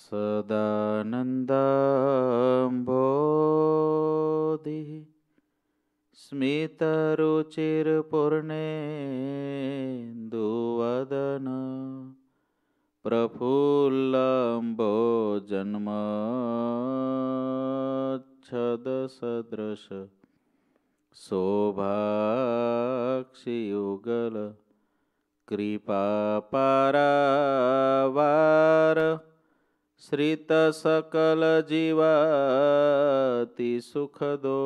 સદાનંદાંભોધિ સ્મિતરુચિરપૂર્ણેન્દુવદન પ્રફુલ્લંભોજન્મચ્છદસદૃશ શોભાક્ષિયુગલ કૃપાપારાવાર શ્રિત સકલ જીવાતિ સુખદો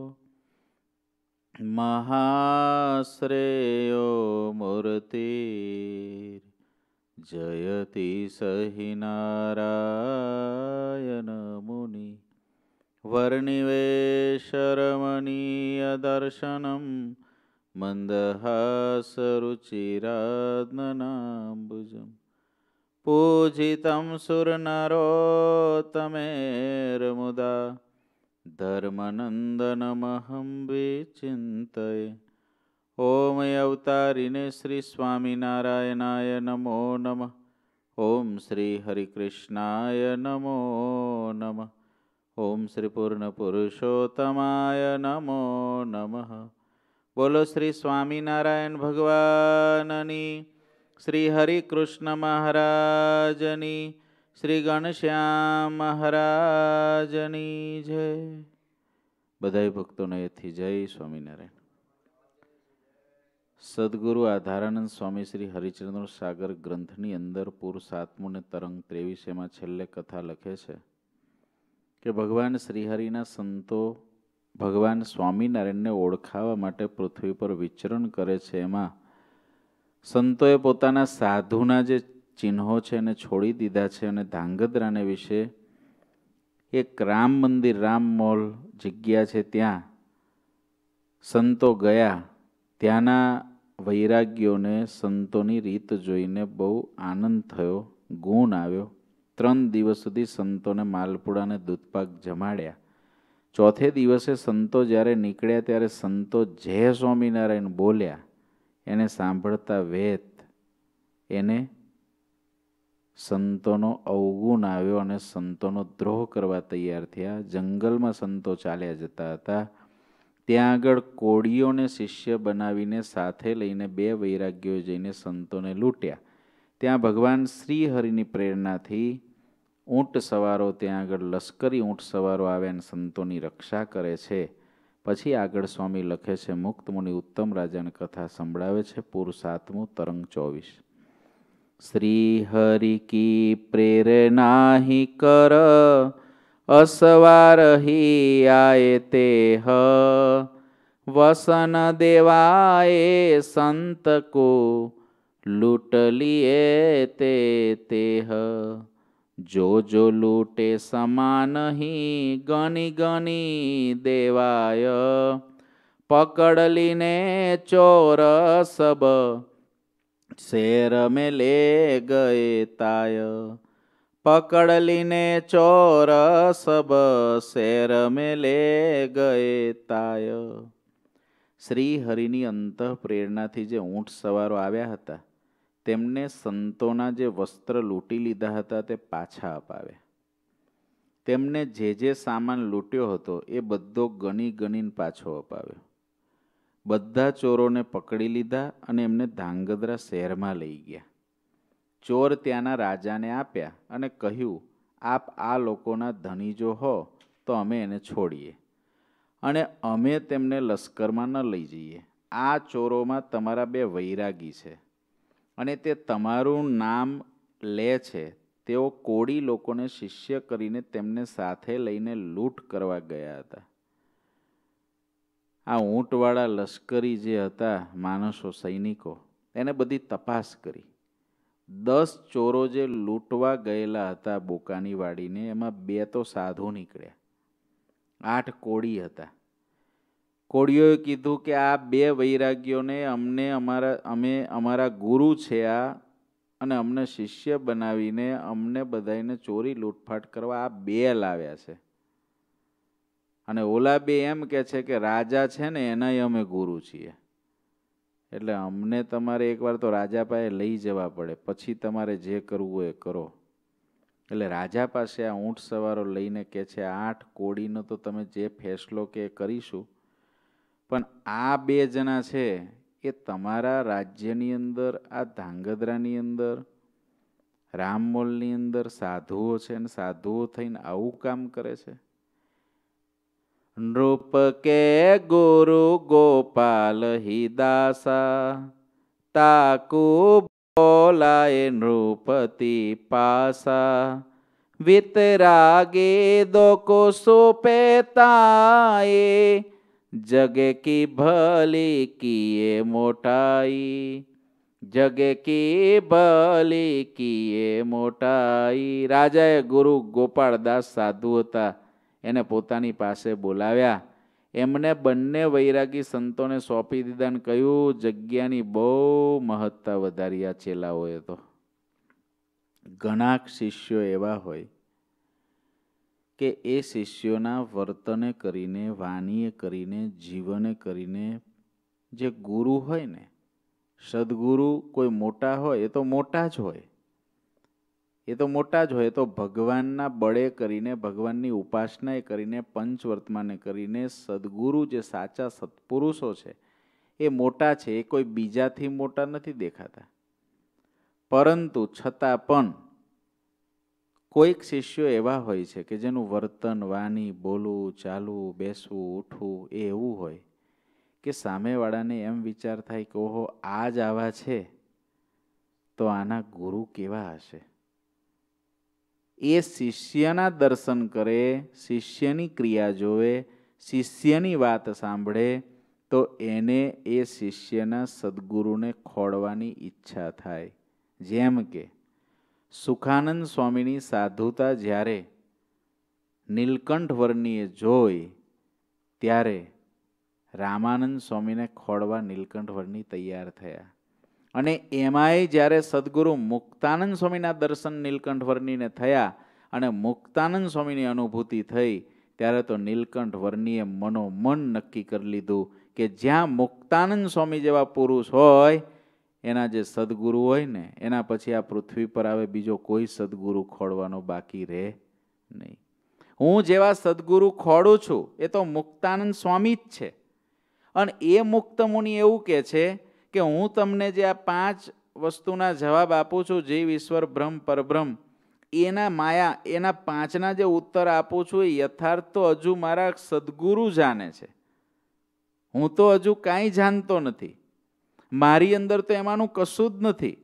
મહાશ્રેયો મૂર્તિ જયતિ સહિ નારાયણ મુનિ વર્ણિવેશરમણીય દર્શનમ મંદહાસરુચિરાત્મનાંબુજમ પૂજિતમ સુરનરોત્તમેર્મુદા ધર્મનંદનમહં વિચિંતયે ઓમ અવતારિને શ્રી સ્વામિનારાયણાય નમો નમઃ. ઓમ શ્રી હરિકૃષ્ણાય નમો નમઃ. ઓમ શ્રી પૂર્ણ પુરુષોત્તમાય નમો નમઃ. બોલો શ્રી સ્વામિનારાયણ ભગવાનની, શ્રી હરિકૃષ્ણ મહારાજની, શ્રી ઘનશ્યામ મહારાજની જય. બધાય ભક્તોને એથી જય સ્વામિનારાયણ. સદગુરુ આધારાનંદ સ્વામી શ્રી હરિચંદ્ર સાગર ગ્રંથની અંદર પૂર 7મું ને તરંગ 23 છેલ્લે કથા લખે છે કે ભગવાન શ્રીહરિના સંતો ભગવાન સ્વામિનારાયણને ઓળખાવા માટે પૃથ્વી પર વિચરણ કરે છે. એમાં સંતોએ પોતાના સાધુના જે ચિહ્નો છે એને છોડી દીધા છે અને ધાંગધ્રાને વિશે એક રામ મંદિર, રામ મોલ જગ્યા છે, ત્યાં સંતો ગયા. ત્યાંના વૈરાગ્યોને સંતોની રીત જોઈને બહુ આનંદ થયો, ગુણ આવ્યો. 3 દિવસ સુધી સંતોને માલપુડાને દૂધપાક જમાડ્યા. ચોથે દિવસે સંતો જ્યારે નીકળ્યા ત્યારે સંતો જય સ્વામિનારાયણ બોલ્યા. એને સાંભળતા વેત એને સંતોનો અવગુણ આવ્યો અને સંતોનો દ્રોહ કરવા તૈયાર થયા. જંગલમાં સંતો ચાલ્યા જતા હતા. ત્યાં આગળ કોળીઓને શિષ્ય બનાવીને સાથે લઈને 2 વૈરાગ્યોએ જઈને સંતોને લૂંટ્યા. ત્યાં ભગવાન શ્રીહરિની પ્રેરણાથી ઊંટ સવારો, ત્યાં આગળ લશ્કરી ઊંટ સવારો આવ્યા અને સંતોની રક્ષા કરે છે. પછી આગળ સ્વામી લખે છે, મુક્ત મુનિ ઉત્તમ રાજાની કથા સંભળાવે છે. પૂર 7મું તરંગ 24. શ્રી હરિ કી પ્રેરણા હિ કર અસવાર હિ આયે તે હ વસન દેવાય સંત કો લૂટ લીએ તે તેહ જો જો લૂટે સમાન હી ગની ગની દેવાય પકડ લીને ચોર સબ શેર में ले गए ताय પકડ લીને ચોર સબ શેર में ले गए ताय. શ્રી હરિની અંતઃ પ્રેરણાથી જે ઊંટ સવારો આવ્યા હતા તેમને સંતોના જે વસ્ત્ર લૂંટી લીધા હતા તે પાછા અપાવ્યા. તેમને જે સામાન લૂંટ્યો હતો એ બધો ગણી ગણીને પાછો અપાવ્યો. બધા ચોરોને પકડી લીધા અને એમને ધાંગધ્રા શહેરમાં લઈ ગયા. ચોર ત્યાંના રાજાને આપ્યા અને કહ્યું, આપ આ લોકોના ધણી જો હો તો અમે એને છોડીએ અને અમે તેમને લશ્કરમાં ન લઈ જઈએ. આ ચોરોમાં તમારા 2 વૈરાગી છે અને તે તમારું નામ લે છે. તેઓ કોળી લોકોને શિષ્ય કરીને તેમને સાથે લઈને લૂંટ કરવા ગયા હતા. આ ઊંટવાળા લશ્કરી જે હતા માણસો, સૈનિકો, એને બધી તપાસ કરી. 10 ચોરો જે લૂંટવા ગયેલા હતા બોકાની વાડીને, એમાં 2 તો સાધુ નીકળ્યા, 8 કોળી હતા. કોળીઓએ કીધું કે આ 2 વૈરાગ્યોને અમે અમારા ગુરુ છે આ, અને અમને શિષ્ય બનાવીને અમને બધાને ચોરી લૂંટફાટ કરવા આ 2 લાવ્યા છે. અને ઓલા 2 એમ કે છે કે રાજા છે ને એનાય અમે ગુરુ છીએ, એટલે અમને તમારે એકવાર તો રાજા પાસે લઈ જવા પડે, પછી તમારે જે કરવું હોય એ કરો. એટલે રાજા પાસે આ ઊંટ સવારો લઈને કહે છે, 8 કોડીનો તો તમે જે ફેસલો કે કરીશું, પણ આ 2 જણા છે એ તમારા રાજ્યની અંદર, આ ધાંગધ્રાની અંદર, રામમોલની અંદર સાધુઓ છે ને સાધુઓ થઈને આવું કામ કરે છે. નૃપ કે ગુરુ ગોપાલ હિદાસા, તાકુ બોલાય નૃપતિ પાસા, વિતરાગે દોકો સોપેતાએ, જગે કી ભલી કીએ મોટાઈ, જગે કી ભલી કીએ મોટાઈ. રાજાએ ગુરુ ગોપાળદાસ સાધુ હતા એને પોતાની પાસે બોલાવ્યા. એમને બંને વૈરાગી સંતોને સોંપી દીધા ને કહ્યું, જગ્યાની બહુ મહત્તા વધારી આ ચેલાઓએ તો. ઘણા શિષ્યો એવા હોય કે એ શિષ્યોના વર્તને કરીને, વાણીએ કરીને, જીવને કરીને, જે ગુરુ હોય ને, સદગુરુ કોઈ મોટા હોય એ તો મોટા જ હોય, એ તો મોટા જ હોય. તો ભગવાનના બળે કરીને, ભગવાનની ઉપાસના કરીને, પંચવર્તમાને કરીને સદગુરુ જે સાચા સત્પુરુષો છે એ મોટા છે, એ કોઈ બીજાથી મોટા નથી દેખાતા. પરંતુ છતાં પણ કોઈક શિષ્યો એવા હોય છે કે જેનું વર્તન, વાણી, બોલવું, ચાલવું, બેસવું, ઉઠવું એ એવું હોય કે સામેવાળાને એમ વિચાર થાય કે ઓહો, આ જ આવા છે તો આના ગુરુ કેવા હશે. એ શિષ્યના દર્શન કરે, શિષ્યની ક્રિયા જોવે, શિષ્યની વાત સાંભળે તો એને એ શિષ્યના સદગુરુને ખોળવાની ઈચ્છા થાય. જેમ કે સુખાનંદ સ્વામીની સાધુતા જ્યારે નીલકંઠ વર્ણીએ જોઈ ત્યારે રામાનંદ સ્વામીને ખોળવા નીલકંઠ વર્ણી તૈયાર થયા. અને એમાંય જ્યારે સદગુરુ મુક્તાનંદ સ્વામીના દર્શન નીલકંઠ વર્ણીને થયા અને મુક્તાનંદ સ્વામીની અનુભૂતિ થઈ ત્યારે તો નીલકંઠ વર્ણીએ મનોમન નક્કી કરી લીધું કે જ્યાં મુક્તાનંદ સ્વામી જેવા પુરુષ હોય એના જે સદગુરુ હોય ને એના પછી આ પૃથ્વી પર આવે બીજો કોઈ સદગુરુ ખોળવાનો બાકી રહે નહીં. હું જેવા સદગુરુ ખોળું છું એ તો મુક્તાનંદ સ્વામી જ છે. અને એ મુક્ત મુનિ એવું કહે છે કે હું તમને જે આ 5 વસ્તુના જવાબ આપું છું, જીવ, ઈશ્વર, બ્રહ્મ, પરબ્રહ્મ, એના માયા, એના 5ના જે ઉત્તર આપું છું એ યથાર્થ તો હજુ મારા સદગુરુ જાણે છે. હું તો હજુ કાંઈ જાણતો નથી, મારી અંદર તો એમાંનું કશું જ નથી.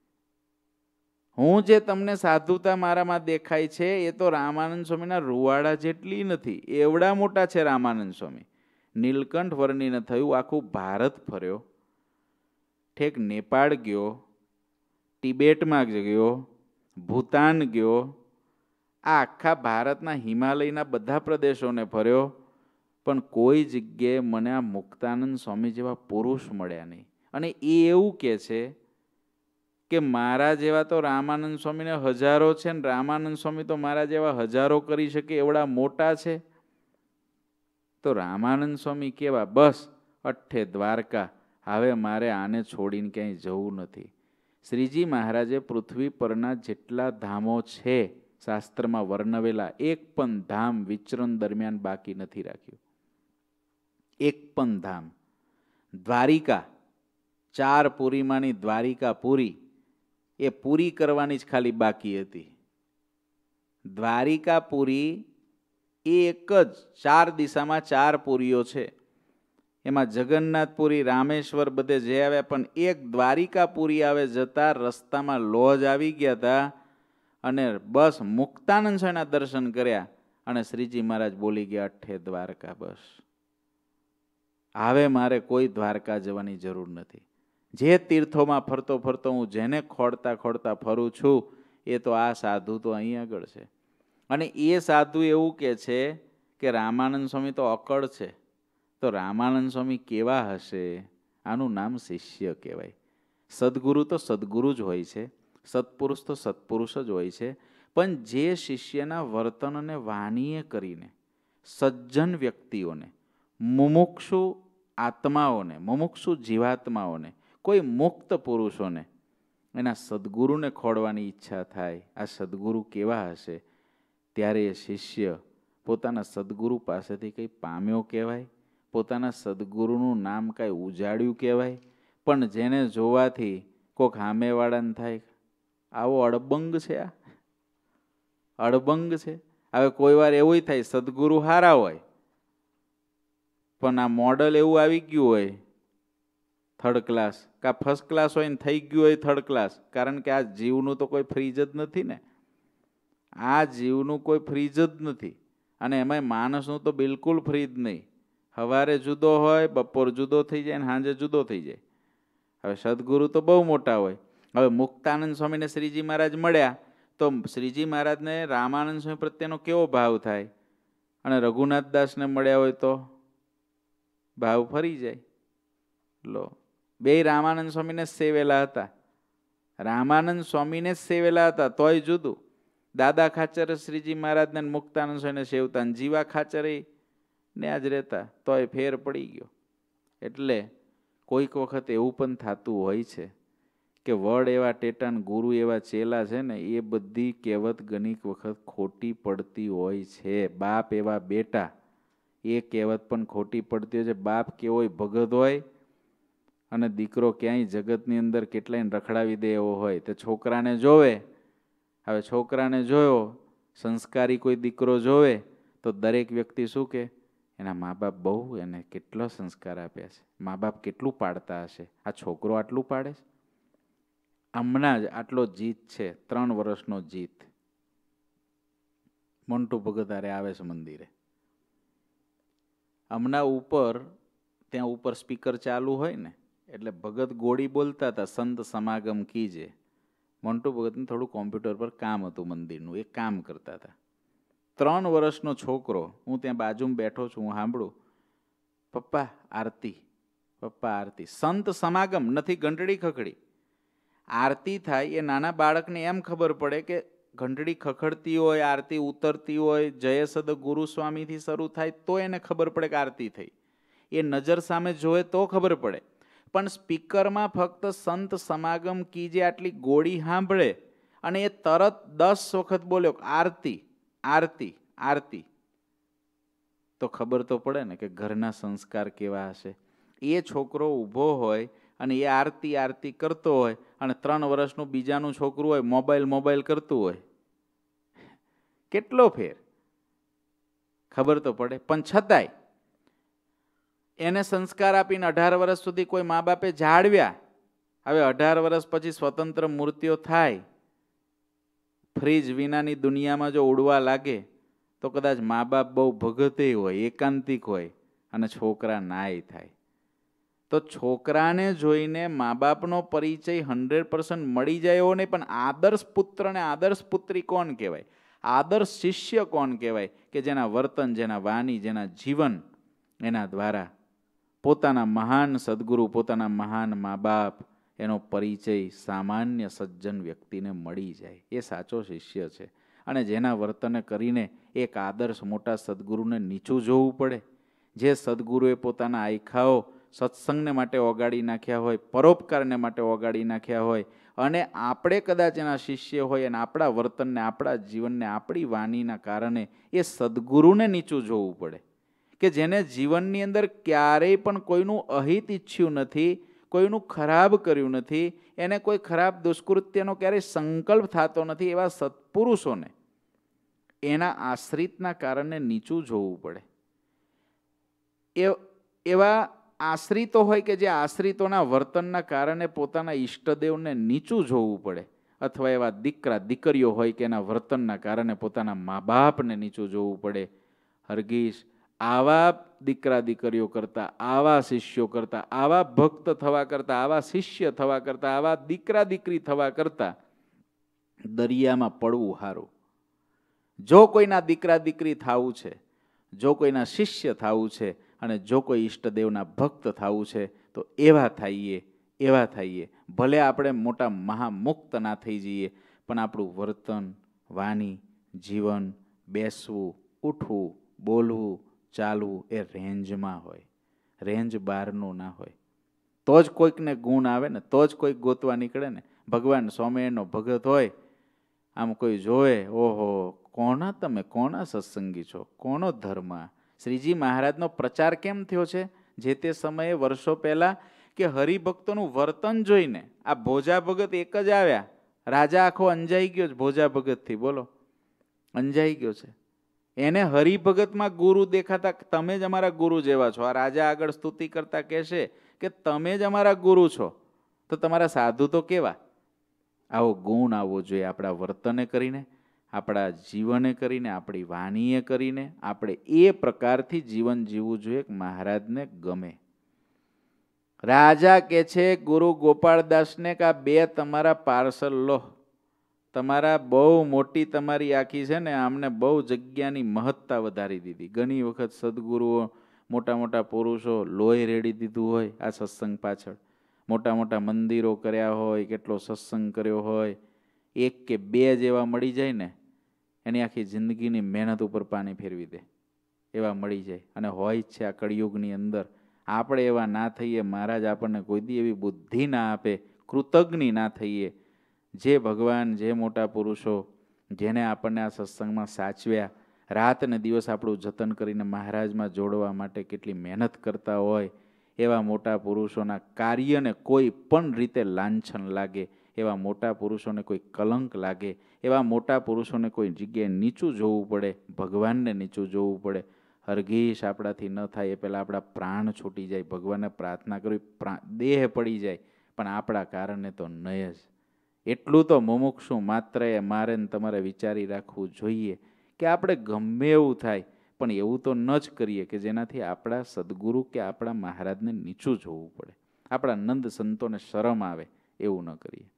હું જે તમને સાધુતા મારામાં દેખાય છે એ તો રામાનંદ સ્વામીના રૂવાડા જેટલી નથી, એવડા મોટા છે રામાનંદ સ્વામી. નીલકંઠ વર્ણીને થયું, આખું ભારત ફર્યો, ઠેક નેપાળ ગયો, તિબેટમાં ગયો, ભૂતાન ગયો, આ આખા ભારતના હિમાલયના બધા પ્રદેશોને ફર્યો, પણ કોઈ જગ્યાએ મને આ મુક્તાનંદ સ્વામી જેવા પુરુષ મળ્યા નહીં. અને એ એવું કહે છે કે મારા જેવા તો રામાનંદ સ્વામીને હજારો છે ને રામાનંદ સ્વામી તો મારા જેવા હજારો કરી શકે એવડા મોટા છે. તો રામાનંદ સ્વામી કેવા? બસ અઠ્ઠે દ્વારકા, હવે મારે આને છોડીને ક્યાંય જવું નથી. શ્રીજી મહારાજે પૃથ્વી પરના જેટલા ધામો છે શાસ્ત્રમાં વર્ણવેલા, એક પણ ધામ વિચરણ દરમિયાન બાકી નથી રાખ્યું. એક પણ ધામ. દ્વારિકા, 4 પુરીમાંની દ્વારિકા પુરી એ પૂરી કરવાની જ ખાલી બાકી હતી. દ્વારિકા પુરી એ એક જ 4 દિશામાં 4 પુરીઓ છે. એમાં જગન્નાથપુરી, રામેશ્વર બધે જે આવ્યા, પણ એક દ્વારિકાપુરી આવે જતા રસ્તામાં લોજ આવી ગયા હતા અને બસ મુક્તાનંદ સ્વામીના દર્શન કર્યા અને શ્રીજી મહારાજ બોલી ગયા, અઠ્ઠે દ્વારકા, બસ હવે મારે કોઈ દ્વારકા જવાની જરૂર નથી. જે તીર્થોમાં ફરતો ફરતો હું જેને ખોળતા ખોળતા ફરું છું એ તો આ સાધુ તો અહીં આગળ છે. અને એ સાધુ એવું કહે છે કે રામાનંદ સ્વામી તો અકળ છે. તો રામાનંદ સ્વામી કેવા હશે? આનું નામ શિષ્ય કહેવાય. સદગુરુ તો સદગુરુ જ હોય છે, સત્પુરુષ તો સત્પુરુષ જ હોય છે. પણ જે શિષ્યના વર્તન અને વાણીએ કરીને સજ્જન વ્યક્તિઓને, મુમુક્ષુ આત્માઓને, મુમુક્ષુ જીવાત્માઓને, કોઈ મુક્ત પુરુષોને એના સદ્ગુરુને ખોળવાની ઈચ્છા થાય, આ સદ્ગુરુ કેવા હશે, ત્યારે એ શિષ્ય પોતાના સદ્ગુરુ પાસેથી કંઈ પામ્યો કહેવાય, પોતાના સદ્ગુરુનું નામ કાંઈ ઉજાડ્યું કહેવાય. પણ જેને જોવાથી કોક સામેવાળાને થાય આવો અડબંગ છે, આ અડબંગ છે. હવે કોઈ વાર એવું થાય સદ્ગુરુ સારા હોય પણ આ મોડલ એવું આવી ગયું હોય થર્ડ ક્લાસ, કા ફર્સ્ટ ક્લાસ હોય ને થઈ ગયું હોય થર્ડ ક્લાસ. કારણ કે આ જીવનું તો કોઈ ફ્રીજ જ નથી ને, આ જીવનું કોઈ ફ્રીજ જ નથી. અને એમાંય માણસનું તો બિલકુલ ફ્રી જ નહીં. સવારે જુદો હોય, બપોર જુદો થઈ જાય ને સાંજે જુદો થઈ જાય. હવે સદગુરુ તો બહુ મોટા હોય. હવે મુક્તાનંદ સ્વામીને શ્રીજી મહારાજ મળ્યા તો શ્રીજી મહારાજને રામાનંદ સ્વામી પ્રત્યેનો કેવો ભાવ થાય, અને રઘુનાથ દાસને મળ્યા હોય તો ભાવ ફરી જાય. લો, બે રામાનંદ સ્વામીને જ સેવેલા હતા, રામાનંદ સ્વામીને જ સેવેલા હતા તોય જુદું. દાદા ખાચર શ્રીજી મહારાજને મુક્તાનંદ સ્વામીને સેવતા, જીવા ખાચર ને આજ રહેતા તોય ફેર પડી ગયો. એટલે કોઈક વખત એવું પણ થતું હોય છે કે વડ એવા ટેટાન ગુરુ એવા ચેલા છે ને, એ બધી કહેવત ઘણીક વખત ખોટી પડતી હોય છે. બાપ એવા બેટા, એ કહેવત પણ ખોટી પડતી હોય છે. બાપ કેવો હોય, ભગત હોય, અને દીકરો ક્યાંય જગતની અંદર કેટલાયને રખડાવી દે એવો હોય. તે છોકરાને જોવે, હવે છોકરાને જોયો સંસ્કારી કોઈ દીકરો જોવે તો દરેક વ્યક્તિ શું કે, એના મા બાપ બહુ એને કેટલો સંસ્કાર આપ્યા છે, મા બાપ કેટલું પાડતા હશે, આ છોકરો આટલું પાડે છે. હમણાં જ આટલો જીત છે, 3 વર્ષનો જીત, મોન્ટુ ભગત હારે આવે છે મંદિરે. હમણાં ઉપર ત્યાં ઉપર સ્પીકર ચાલુ હોય ને, એટલે ભગત ગોળી બોલતા હતા, સંત સમાગમ કીજે. મોન્ટુ ભગતને થોડું કોમ્પ્યુટર પર કામ હતું મંદિરનું, એ કામ કરતા હતા. 3 વર્ષનો છોકરો, હું ત્યાં બાજુમાં બેઠો છું, હું સાંભળું, પપ્પા આરતી, પપ્પા આરતી. સંત સમાગમ નથી, ઘંટડી ખખડી. આરતી થાય એ નાના બાળકને એમ ખબર પડે કે ઘંટડી ખખડતી હોય, આરતી ઉતરતી હોય, જય સદ ગુરુ સ્વામીથી શરૂ થાય તો એને ખબર પડે કે આરતી થઈ. એ નજર સામે જોવે તો ખબર પડે. પણ સ્પીકરમાં ફક્ત સંત સમાગમ કીજે આટલી ગોળી સાંભળે અને એ તરત 10 વખત બોલ્યો આરતી આરતી આરતી, તો ખબર તો પડે ને કે ઘરના સંસ્કાર કેવા હશે. એ છોકરો ઊભો હોય અને એ આરતી આરતી કરતો હોય, અને 3 વર્ષનું બીજાનું છોકરું હોય મોબાઈલ કરતું હોય, કેટલો ફેર ખબર તો પડે. પણ છતાંય એને સંસ્કાર આપીને 18 વર્ષ સુધી કોઈ મા બાપે જાળવ્યા. હવે 18 વર્ષ પછી સ્વતંત્ર મૂર્તિઓ થાય, ફ્રીજ વિનાની દુનિયામાં જો ઉડવા લાગે તો કદાચ મા બાપ બહુ ભગતે હોય, એકાંતિક હોય, અને છોકરા નાય થાય. તો છોકરાને જોઈને મા બાપનો પરિચય 100% મળી જાય એવો નહીં, પણ આદર્શ પુત્ર ને આદર્શ પુત્રી કોણ કહેવાય, આદર્શ શિષ્ય કોણ કહેવાય, કે જેના વર્તન, જેના વાણી, જેના જીવન, એના દ્વારા પોતાના મહાન સદગુરુ, પોતાના મહાન મા બાપ, એનો પરિચય સામાન્ય સજ્જન વ્યક્તિને મળી જાય. એ સાચો શિષ્ય છે. અને જેના વર્તને કરીને એક આદર્શ મોટા સદગુરુને નીચું જોવું પડે. જે સદગુરુએ પોતાના આયખાઓ સત્સંગને માટે ઓગાળી નાખ્યા હોય, પરોપકારને માટે ઓગાળી નાખ્યા હોય, અને આપણે કદાચ એના શિષ્ય હોય અને આપણા વર્તનને, આપણા જીવનને, આપણી વાણીના કારણે એ સદગુરુને નીચું જોવું પડે. કે જેને જીવનની અંદર ક્યારેય પણ કોઈનું અહિત ઈચ્છ્યું નથી, કોઈનું ખરાબ કર્યું નથી, એને કોઈ ખરાબ દુષ્કૃત્યનો ક્યારેય સંકલ્પ થતો નથી, એવા સત્પુરુષોને એના આશ્રિતના કારણે નીચું જોવું પડે. એવા આશ્રિતો હોય કે જે આશ્રિતોના વર્તનના કારણે પોતાના ઈષ્ટદેવને નીચું જોવું પડે, અથવા એવા દીકરા દીકરીઓ હોય કે એના વર્તનના કારણે પોતાના મા બાપને નીચું જોવું પડે. હરગીશ આવા દીકરા દીકરીઓ કરતાં, આવા શિષ્યો કરતાં, આવા ભક્ત થવા કરતાં, આવા શિષ્ય થવા કરતાં, આવા દીકરા દીકરી થવા કરતાં દરિયામાં પડવું સારું. જો કોઈના દીકરા દીકરી થવું છે, જો કોઈના શિષ્ય થવું છે, અને જો કોઈ ઈષ્ટદેવના ભક્ત થવું છે, તો એવા થઈએ. ભલે આપણે મોટા મહામુક્ત ના થઈ જઈએ, પણ આપણું વર્તન, વાણી, જીવન, બેસવું, ઉઠવું, બોલવું, ચાલવું એ રેન્જમાં હોય, રેન્જ બહારનું ના હોય. તો જ કોઈકને ગુણ આવે ને, તો જ કોઈક ગોતવા નીકળે ને. ભગવાન સ્વામિનારાયણનો ભગત હોય, આમ કોઈ જોવે, ઓહો કોના તમે, કોના સત્સંગી છો, કોનો ધર્મ. શ્રીજી મહારાજનો પ્રચાર કેમ થયો છે જે તે સમયે વર્ષો પહેલા, કે હરિભક્તોનું વર્તન જોઈને આ ભોજા ભગત એક જ આવ્યા, રાજા આખો અંજાઈ ગયો છે ભોજા ભગતથી. બોલો, અંજાઈ ગયો છે. એને હરિભગતમાં ગુરુ દેખાતા, તમે જ અમારા ગુરુ જેવા છો. આ રાજા આગળ સ્તુતિ કરતા કહેશે કે તમે જ અમારા ગુરુ છો, તો તમારા સાધુ તો કેવા. આવો ગુણ આવવો જોઈએ આપણા વર્તને કરીને, આપણા જીવને કરીને, આપણી વાણીએ કરીને. આપણે એ પ્રકારથી જીવન જીવવું જોઈએ કે મહારાજને ગમે. રાજા કે છે ગુરુ ગોપાળદાસને કે આ 2 તમારા પાર્સલ લો. તમારા બહુ મોટી તમારી આખી છે ને, આમને બહુ જગ્યાની મહત્તા વધારી દીધી. ઘણી વખત સદગુરુઓ, મોટા મોટા પુરુષો લોહી રેડી દીધું હોય આ સત્સંગ પાછળ. મોટા મોટા મંદિરો કર્યા હોય, કેટલો સત્સંગ કર્યો હોય, 1 કે 2 જેવા મળી જાય ને, એની આખી જિંદગીની મહેનત ઉપર પાણી ફેરવી દે એવા મળી જાય. અને હોય જ છે આ કળિયુગની અંદર. આપણે એવા ના થઈએ, મહારાજ આપણને કોઈ દી એવી બુદ્ધિ ના આપે, કૃતજ્ઞ ના થઈએ. જે ભગવાન, જે મોટા પુરુષો જેને આપણને આ સત્સંગમાં સાચવ્યા, રાત ને દિવસ આપણું જતન કરીને મહારાજમાં જોડવા માટે કેટલી મહેનત કરતા હોય, એવા મોટા પુરુષોના કાર્યને કોઈ પણ રીતે લાંછન લાગે, એવા મોટા પુરુષોને કોઈ કલંક લાગે, એવા મોટા પુરુષોને કોઈ જગ્યાએ નીચું જોવું પડે, ભગવાનને નીચું જોવું પડે, હરગીશ આપણાથી ન થાય એ પહેલાં આપણા પ્રાણ છૂટી જાય. ભગવાનને પ્રાર્થના કરવી, દેહ પડી જાય, પણ આપણા કારણે તો નહીં જ. એટલું તો મુમુક્ષુ માત્ર એ મારે ને તમારે વિચારી રાખવું જોઈએ કે આપણે ગમે એવું થાય પણ એવું તો ન જ કરીએ કે જેનાથી આપણા સદગુરુ કે આપણા મહારાજને નીચું જોવું પડે, આપણા નંદ સંતોને શરમ આવે, એવું ન કરીએ.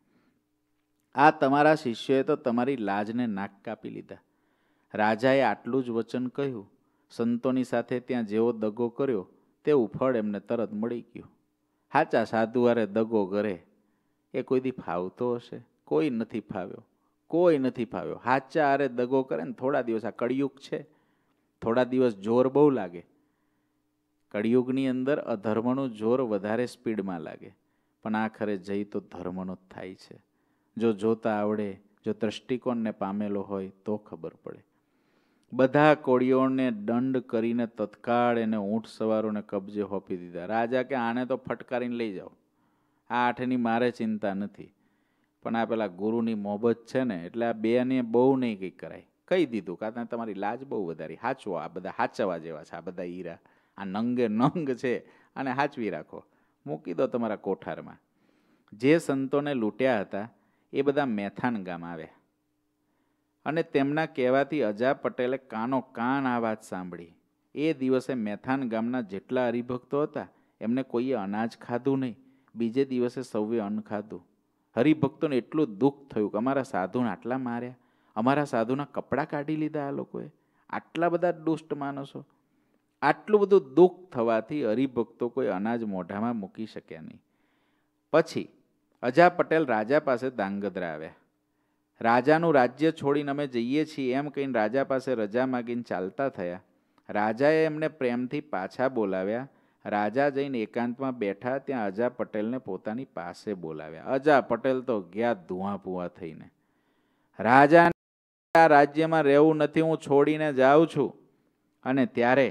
આ તમારા શિષ્યોએ તો તમારી લાજને નાક કાપી લીધા. રાજાએ આટલું જ વચન કહ્યું, સંતોની સાથે ત્યાં જેવો દગો કર્યો તેવું ફળ એમને તરત મળી ગયું. સાચા સાધુવારે દગો કરે એ કોઈ દી ફાવતો હશે? કોઈ નથી ફાવ્યો, કોઈ નથી ફાવ્યો. સાચા આરે દગો કરે ને થોડા દિવસ, આ કળિયુગ છે, થોડા દિવસ જોર બહુ લાગે. કળિયુગની અંદર અધર્મનું જોર વધારે સ્પીડમાં લાગે, પણ આખરે જઈ તો ધર્મનો જ થાય છે. જો જોતા આવડે, જો દ્રષ્ટિકોણને પામેલો હોય તો ખબર પડે. બધા કોળીઓને દંડ કરીને તત્કાળ એને ઊંટ સવારોને કબજે હોપી દીધા. રાજા કે આને તો ફટકારીને લઈ જાઓ, આ 8ની મારે ચિંતા નથી, પણ આ પેલા ગુરુની મોહબત છે ને, એટલે આ 2ને બહુ નહીં કંઈ કરાય. કહી દીધું કાં તમારી લાજ બહુ વધારી, હાચવો, આ બધા હાચવા જેવા છે, આ બધા હીરા, આ નંગે નંગ છે, અને હાચવી રાખો, મૂકી દો તમારા કોઠારમાં. જે સંતોને લૂંટ્યા હતા એ બધા મેથાન ગામ આવ્યા, અને તેમના કહેવાથી અજા પટેલે કાનો કાન આ વાત સાંભળી. એ દિવસે મેથાન ગામના જેટલા હરિભક્તો હતા એમને કોઈએ અનાજ ખાધું નહીં, બીજે દિવસે સૌએ અન્ન ખાધું. હરિભક્તોને એટલું દુઃખ થયું કે અમારા સાધુને આટલા માર્યા, અમારા સાધુના કપડાં કાઢી લીધા આ લોકોએ, આટલા બધા દુષ્ટ માણસો. આટલું બધું દુઃખ થવાથી હરિભક્તો કોઈ અનાજ મોઢામાં મૂકી શક્યા નહીં. પછી અજા પટેલ રાજા પાસે ધાંગધ્રા આવ્યા. રાજાનું રાજ્ય છોડીને અમે જઈએ છીએ એમ કહીને રાજા પાસે રજા માગીને ચાલતા થયા. રાજાએ એમને પ્રેમથી પાછા બોલાવ્યા. રાજા જઈને એકાંતમાં બેઠા, ત્યાં અજા પટેલને પોતાની પાસે બોલાવ્યા. અજા પટેલ તો ગયા ધુઆ પુઆ થઈને. રાજાને આ રાજ્યમાં રહેવું નથી, હું છોડીને જાઉં છું. અને ત્યારે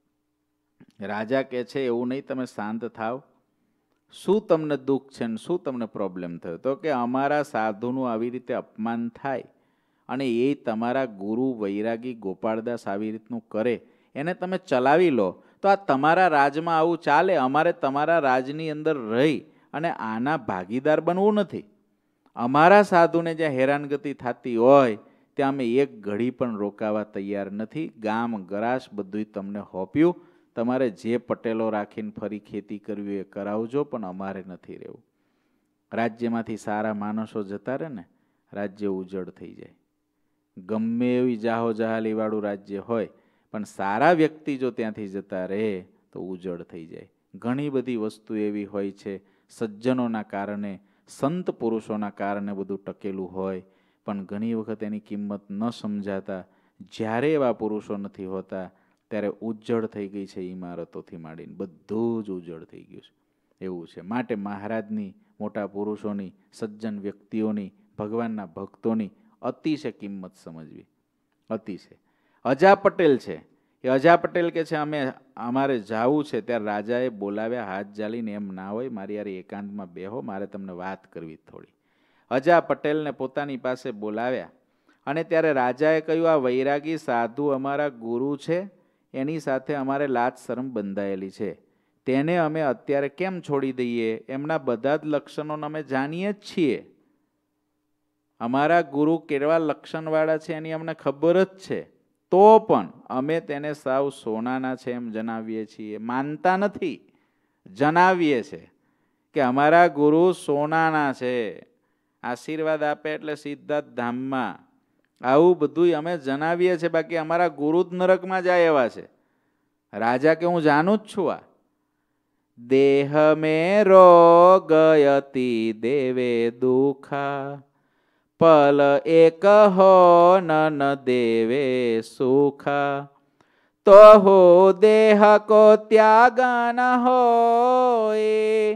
રાજા કહે છે એવું નહીં, તમે શાંત થાવ, શું તમને દુઃખ છે ને શું તમને પ્રોબ્લેમ થયો? તો કે અમારા સાધુનું આવી રીતે અપમાન થાય અને એ તમારા ગુરુ વૈરાગી ગોપાળદાસ આવી રીતનું કરે, એને તમે ચલાવી લો તો આ તમારા રાજમાં આવું ચાલે? અમારે તમારા રાજની અંદર રહી અને આના ભાગીદાર બનવું નથી. અમારા સાધુને જ્યાં હેરાનગતિ થતી હોય ત્યાં અમે એક ઘડી પણ રોકાવા તૈયાર નથી. ગામ ગરાસ બધું તમને હોપ્યું, તમારે જે પટેલો રાખીને ફરી ખેતી કરવી એ કરાવજો, પણ અમારે નથી રહેવું. રાજ્યમાંથી સારા માણસો જતા રહે ને, રાજ્ય ઉજળ થઈ જાય. ગમે એવી જાહો જહાલીવાળું રાજ્ય હોય, પણ સારા વ્યક્તિ જો ત્યાંથી જતા રહે તો ઉજળ થઈ જાય. ઘણી બધી વસ્તુ એવી હોય છે, સજ્જનોના કારણે, સંત પુરુષોના કારણે બધું ટકેલું હોય, પણ ઘણી વખત એની કિંમત ન સમજાતા જ્યારે એવા પુરુષો નથી હોતા ત્યારે ઉજ્જળ થઈ ગઈ છે ઇમારતોથી માંડીને, બધું જ ઉજ્જળ થઈ ગયું છે. એવું છે. માટે મહારાજની, મોટા પુરુષોની, સજ્જન વ્યક્તિઓની, ભગવાનના ભક્તોની અતિશય કિંમત સમજવી. અતિશય. અજા પટેલ છે, એ અજા પટેલ કે છે અમારે જાવું છે, ત્યારે રાજાએ બોલાવ્યા હાથ જાલીને, એમ ના હોય, મારી યાર એકાંતમાં બેહો, મારે તમને વાત કરવી થોડી. અજા પટેલને પોતાની પાસે બોલાવ્યા અને ત્યારે રાજાએ કહ્યું, આ વૈરાગી સાધુ અમારા ગુરુ છે, એની સાથે અમારે લાજ શરમ બંધાયેલી છે, તેને અમે અત્યારે કેમ છોડી દઈએ? એમના બધા જ લક્ષણો અમે જાણીએ જ છીએ. અમારા ગુરુ કેવા લક્ષણવાળા છે એની અમને ખબર જ છે, તો પણ અમે તેને સાવ સોનાના છે એમ જણાવીએ છીએ. માનતા નથી, જણાવીએ છે કે અમારા ગુરુ સોનાના છે, આશીર્વાદ આપે એટલે સીધા ધામમાં. આવું બધું અમે જણાવીએ છીએ, બાકી અમારા ગુરુ જ નરકમાં જાય એવા છે. રાજા કે હું જાણું જ છું. આ દેહ મેં રોગ યતિ દેવે દુખા, પલ એક હો નન દેવે સુખા, તો હો દેહ કો ત્યાગ ન હોય,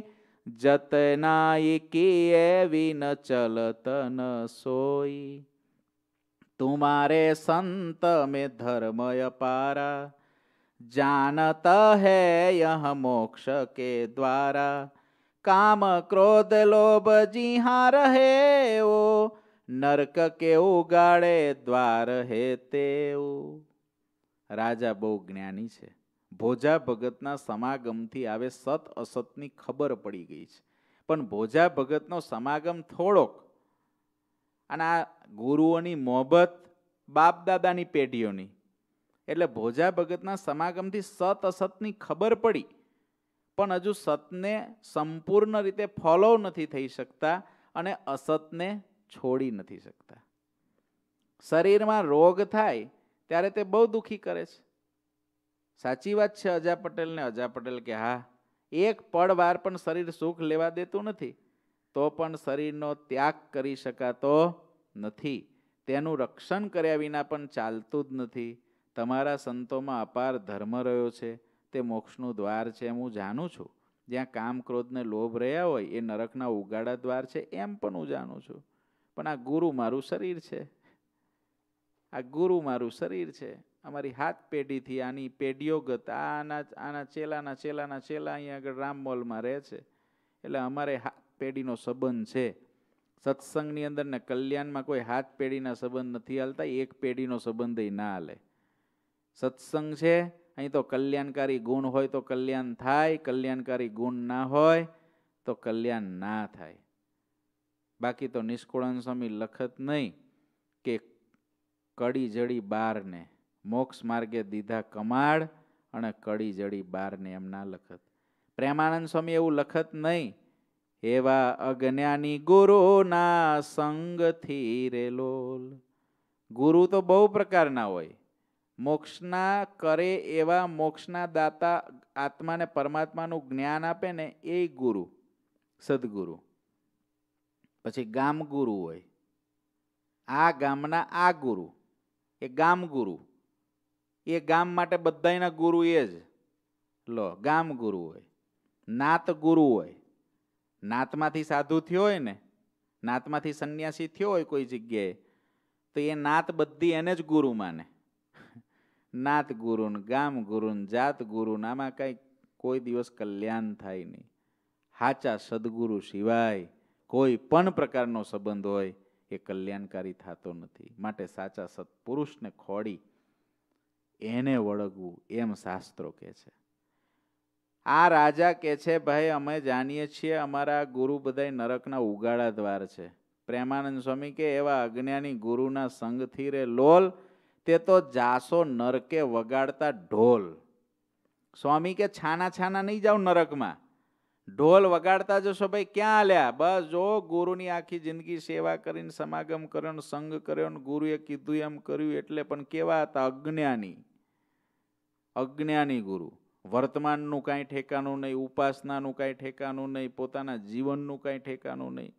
જતનાઈ કિએ વિન ચલત ન સોઈ. तुम्हारे संत में धर्मय पारा, जानत है यह मोक्ष के द्वारा, काम क्रोध लोभ जिहाँ रहे वो, नरक के उगाड़े द्वार है तेऊ. રાજા બહુ જ્ઞાની છે. ભોજા ભગતના સમાગમથી આવે સત અસતની ખબર પડી ગઈ છે, પણ ભોજા ભગતનો સમાગમ થોડોક, અને આ ગુરુઓની મોહબત બાપ દાદાની પેઢીઓની, એટલે ભોજા ભગતના સમાગમથી સત અસતની ખબર પડી, પણ હજુ સતને સંપૂર્ણ રીતે ફોલો નથી થઈ શકતા અને અસતને છોડી નથી શકતા. શરીરમાં રોગ થાય ત્યારે તે બહુ દુઃખી કરે છે. સાચી વાત છે અજા પટેલને. અજા પટેલ કે હા, એક પળ વાર પણ શરીર સુખ લેવા દેતું નથી, તો પણ શરીરનો ત્યાગ કરી શકાતો નથી, તેનું રક્ષણ કર્યા વિના પણ ચાલતું જ નથી. તમારા સંતોમાં અપાર ધર્મ રહ્યો છે, તે મોક્ષનું દ્વાર છે એમ હું જાણું છું. જ્યાં કામ ક્રોધ ને લોભ રહ્યા હોય એ નરકના ઉગાડા દ્વાર છે એમ પણ હું જાણું છું. પણ આ ગુરુ મારું શરીર છે, આ ગુરુ મારું શરીર છે. અમારી હાથ પેઢીથી આની પેઢીઓ ગત આના ચેલાના ચેલાના ચેલા અહીંયા આગળ રામમોલમાં રહે છે, એટલે અમારે હાથ પેઢીનો સંબંધ છે. સત્સંગની અંદર ને કલ્યાણમાં કોઈ હાથ પેઢીના સંબંધ નથી હાલતા, એક પેઢીનો સંબંધ ના હાલે. સત્સંગ છે, અહીં તો કલ્યાણકારી ગુણ હોય તો કલ્યાણ થાય, કલ્યાણકારી ગુણ ના હોય તો કલ્યાણ ના થાય. બાકી તો નિષ્કુળાનંદ સ્વામી લખત નહીં કે કડી જડી બારને, મોક્ષ માર્ગે દીધા કમાડ અને કડી જડી બારને, એમ ના લખત. પ્રેમાનંદ સ્વામી એવું લખત નહીં, એવા અજ્ઞાની ગુરુના સંગથી રે લોલ. ગુરુ તો બહુ પ્રકારના હોય. મોક્ષના કરે એવા મોક્ષના દાતા આત્માને પરમાત્માનું જ્ઞાન આપે ને એ ગુરુ, સદગુરુ. પછી ગામ ગુરુ હોય, આ ગામના આ ગુરુ, એ ગામ ગુરુ, એ ગામ માટે બધાના ગુરુ એ જ લો, ગામ ગુરુ હોય. નાત ગુરુ હોય, નાતમાંથી સાધુ થયો હોય ને, નાતમાંથી સંન્યાસી થયો હોય કોઈ જગ્યાએ, તો એ નાત બધી એને જ ગુરુ માને. નાત ગુરુ, ગામ ગુરુ, જાત ગુરુ, આમાં કઈ કોઈ દિવસ કલ્યાણ થાય નહીં. સાચા સદગુરુ સિવાય કોઈ પણ પ્રકારનો સંબંધ હોય એ કલ્યાણકારી થતો નથી. માટે સાચા સત્પુરુષને ખોડી એને વળગવું, એમ શાસ્ત્રો કહે છે. આ રાજા કે છે ભાઈ અમે જાણીએ છીએ અમારા ગુરુ બધાય નરકના ઉગાડા દ્વાર છે. પ્રેમાનંદ સ્વામી કે એવા અજ્ઞાની ગુરુના સંગથી રે લોલ, તે તો જાસો નરકે વગાડતા ઢોલ. સ્વામી કે છાના છાના નહીં જાવ નરકમાં, ઢોલ વગાડતા જશો ભાઈ ક્યાં આલ્યા? બસ જો ગુરુની આખી જિંદગી સેવા કરીને સમાગમ કર્યો, સંગ કર્યો, ગુરુએ કીધું એમ કર્યું, એટલે પણ કેવા હતા? અજ્ઞાની. અજ્ઞાની ગુરુ. વર્તમાનનું કાંઈ ઠેકાનું નહીં, ઉપાસનાનું કાંઈ ઠેકાનું નહીં, પોતાના જીવનનું કાંઈ ઠેકાનું નહીં.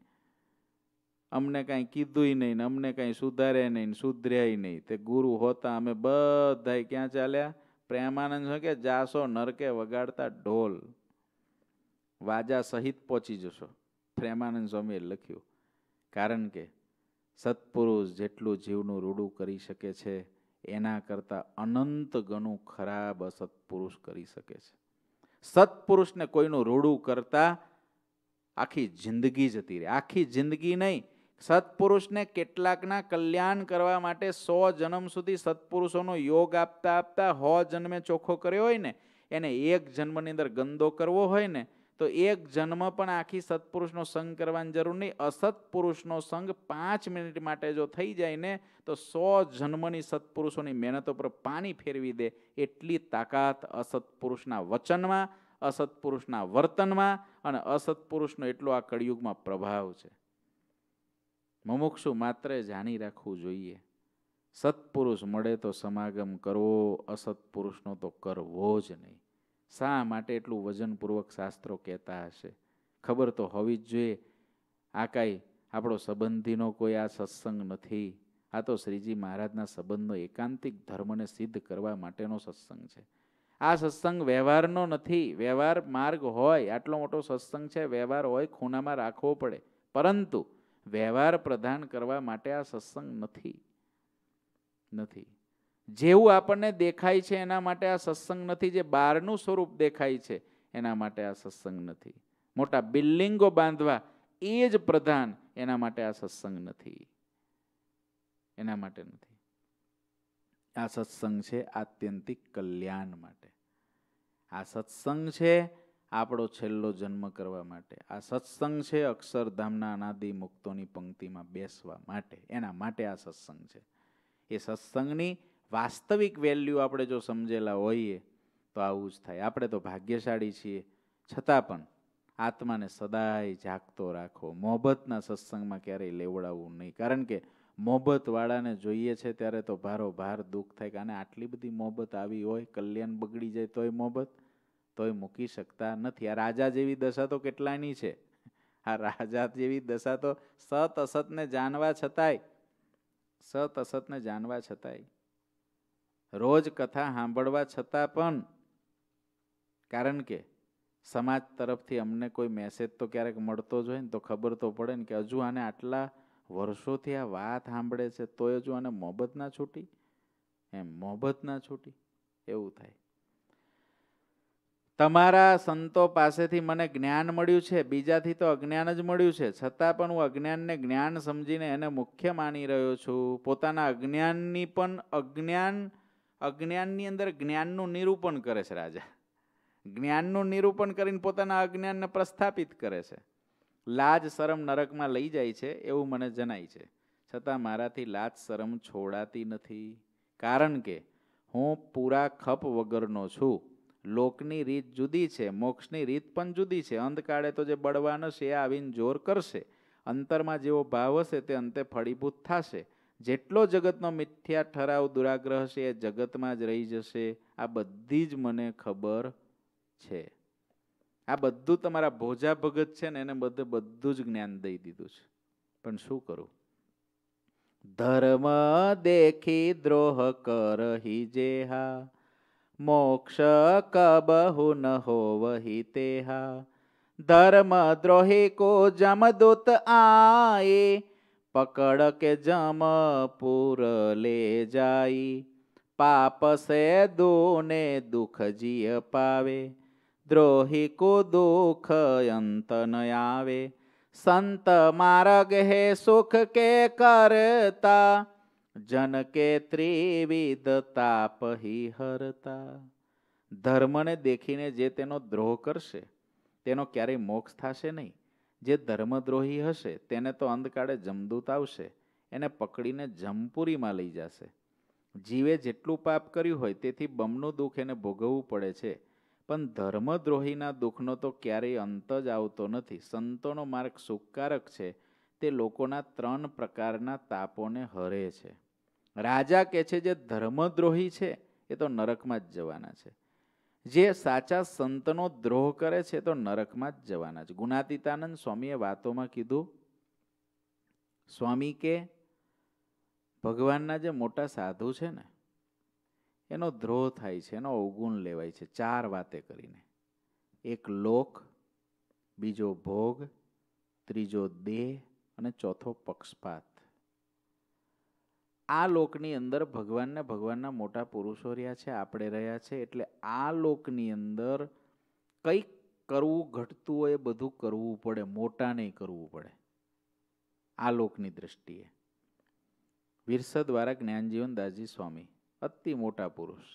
અમને કાંઈ કીધુંય નહીં, અમને કાંઈ સુધારે નહીં, સુધર્યાય નહીં. તે ગુરુ હોતા અમે બધાય ક્યાં ચાલ્યા? પ્રેમાનંદ કે જાસો નરકે વગાડતા ઢોલ. વાજા સહિત પહોંચી જશો. પ્રેમાનંદ સ્વામીએ લખ્યું. કારણ કે સત્પુરુષ જેટલું જીવનું રૂડું કરી શકે છે એના કરતાં અનંત ગણું ખરાબ અસત્પુરુષ કરી શકે છે. સત્પુરુષને કોઈનું રૂડું કરતા આખી જિંદગી જતી રહે. આખી જિંદગી નહીં, સત્પુરુષને કેટલાકના કલ્યાણ કરવા માટે 100 જન્મ સુધી સત્પુરુષોનો યોગ આપતા આપતા 100 જન્મે ચોખ્ખો કર્યો હોય ને, એને એક જન્મની અંદર ગંદો કરવો હોય ને, તો એક જન્મ પણ આખી સત્પુરુષનો સંગ કરવાની જરૂર નહીં. અસત્પુરુષનો સંગ 5 મિનિટ માટે જો થઈ જાય ને, તો 100 જન્મની સત્પુરુષોની મહેનતો પર પાણી ફેરવી દે એટલી તાકાત અસત્પુરુષના વચનમાં, અસત્પુરુષના વર્તનમાં અને અસત્પુરુષનો એટલો આ કળિયુગમાં પ્રભાવ છે. મુમુક્ષુ માત્ર જાણી રાખવું જોઈએ, સત્પુરુષ મળે તો સમાગમ કરવો, અસત્પુરુષનો તો કરવો જ નહીં. શા માટે એટલું વજનપૂર્વક શાસ્ત્રો કહેતા હશે? ખબર તો હોવી જ જોઈએ. આ કાંઈ આપણો સંબંધીનો કોઈ આ સત્સંગ નથી. આ તો શ્રીજી મહારાજના સંબંધનો એકાંતિક ધર્મને સિદ્ધ કરવા માટેનો સત્સંગ છે. આ સત્સંગ વ્યવહારનો નથી. વ્યવહાર માર્ગ હોય, આટલો મોટો સત્સંગ છે, વ્યવહાર હોય, ખૂણામાં રાખવો પડે, પરંતુ વ્યવહાર પ્રદાન કરવા માટે આ સત્સંગ નથી. જેવું આપણને દેખાય છે એના માટે આ સત્સંગ નથી. જે બહારનું સ્વરૂપ દેખાય છે એના માટે આ સત્સંગ નથી. મોટા બિલ્ડિંગો બાંધવા એ જ પ્રધાન, એના માટે આ સત્સંગ નથી. એના માટે નથી. આ સત્સંગ છે આત્યંતિક કલ્યાણ માટે. આ સત્સંગ છે આપણો છેલ્લો જન્મ કરવા માટે. આ સત્સંગ છે અક્ષરધામના અનાદિ મુક્તોની પંક્તિમાં બેસવા માટે. એના માટે આ સત્સંગ છે. એ સત્સંગની વાસ્તવિક વેલ્યુ આપણે જો સમજેલા હોઈએ તો આવું જ થાય. આપણે તો ભાગ્યશાળી છીએ, છતાં પણ આત્માને સદાય જાગતો રાખો. મોહબ્બતના સત્સંગમાં ક્યારેય લેવડાવવું નહીં. કારણ કે મોહબ્બતવાળાને જોઈએ છે ત્યારે તો ભારોભાર દુઃખ થાય કે આને આટલી બધી મોહબ્બત આવી હોય, કલ્યાણ બગડી જાય તોય મોહબ્બત, તોય મૂકી શકતા નથી. આ રાજા જેવી દશા તો કેટલાની છે. આ રાજા જેવી દશા તો સત અસતને જાણવા છતાંય, રોજ કથા સાંભળવા છતાં પણ, કારણ કે સમાજ તરફથી અમને કોઈ મેસેજ તો ક્યારેક મળતો જ હોય ને, તો ખબર તો પડે ને કે હજુ આને આટલા વર્ષોથી આ વાત સાંભળે છે તોય હજુ આને મોહબ્બત ના છૂટી, મોહબ્બત ના છૂટી, એવું થાય. તમારા સંતો પાસેથી મને જ્ઞાન મળ્યું છે, બીજાથી તો અજ્ઞાન જ મળ્યું છે, છતાં પણ હું અજ્ઞાનને જ્ઞાન સમજીને એને મુખ્ય માની રહ્યો છું. પોતાના અજ્ઞાનની પણ અજ્ઞાનની અંદર જ્ઞાનનું નિરૂપણ કરે છે રાજા. જ્ઞાનનું નિરૂપણ કરીને પોતાના અજ્ઞાનને પ્રસ્થાપિત કરે છે. લાજ શરમ નરકમાં લઈ જાય છે એવું મને જણાય છે, છતાં મારાથી લાજ શરમ છોડાતી નથી. કારણ કે હું પૂરા ખપ વગરનો છું. લોકની રીત જુદી છે, મોક્ષની રીત પણ જુદી છે. અંતકાળે તો જે બળવાન હશે એ આવીને જોર કરશે. અંતરમાં જેવો ભાવ હશે તે અંતે ફળીભૂત થશે. જેટલો જગતનો મિથ્યા ઠરાવ દુરાગ્રહ છે એ જગતમાં જ રહી જશે. આ બધી જ મને ખબર છે. આ બધું તમારા ભોજા ભગત છે ને એને બધું જ જ્ઞાન દઈ દીધું છે. પણ શું કરું? ધર્મ દેખી દ્રોહ કરહી જેહા, મોક્ષ કબહુ ન હોવહી તેહા. ધર્મ દ્રોહી કો જમદૂત આએ, પકડ કે જમપુર લે જાઈ. પાપ સે દોને દુઃખ જીય પાવે, દ્રોહી કો દુઃખ અંત ન આવે. સંત માર્ગ હે સુખ કે કરતા, જન કે ત્રિવિધ તાપ હી હરતા. ધર્મને દેખીને જે તેનો દ્રોહ કરશે તેનો ક્યારેય મોક્ષ થશે નહીં. જે ધર્મદ્રોહી હશે તેને તો અંતકાળે જમદૂત આવશે, એને પકડીને જમપુરીમાં લઈ જશે. જીવે જેટલું પાપ કર્યું હોય તેથી બમણું દુઃખ એને ભોગવવું પડે છે. પણ ધર્મદ્રોહીના દુઃખનો તો ક્યારેય અંત જ આવતો નથી. સંતોનો માર્ગ સુખકારક છે. તે લોકોના 3 પ્રકારના તાપોને હરે છે. રાજા કહે છે જે ધર્મદ્રોહી છે એ તો નરકમાં જ જવાના છે. જે સાચા સંતનો દ્રોહ કરે છે તો નરકમાં જ જવાના છે. ગુણાતીતાનંદ સ્વામીએ વાતોમાં કીધું, સ્વામી કે ભગવાનના જે મોટા સાધુ છે ને એનો દ્રોહ થાય છે, એનો અવગુણ લેવાય છે 4 વાતે કરીને. એક લોક, બીજો ભોગ, ત્રીજો દેહ અને ચોથો પક્ષપાત. આ લોકની અંદર ભગવાનને ભગવાનના મોટા પુરુષો રહ્યા છે, આપણે રહ્યા છે. એટલે આ લોકની અંદર કંઈક કરવું ઘટતું હોય એ બધું કરવું પડે, મોટા નહીં કરવું પડે આ લોકની દ્રષ્ટિએ. વિરસદવાળા જ્ઞાનજીવનદાસજી સ્વામી અતિ મોટા પુરુષ,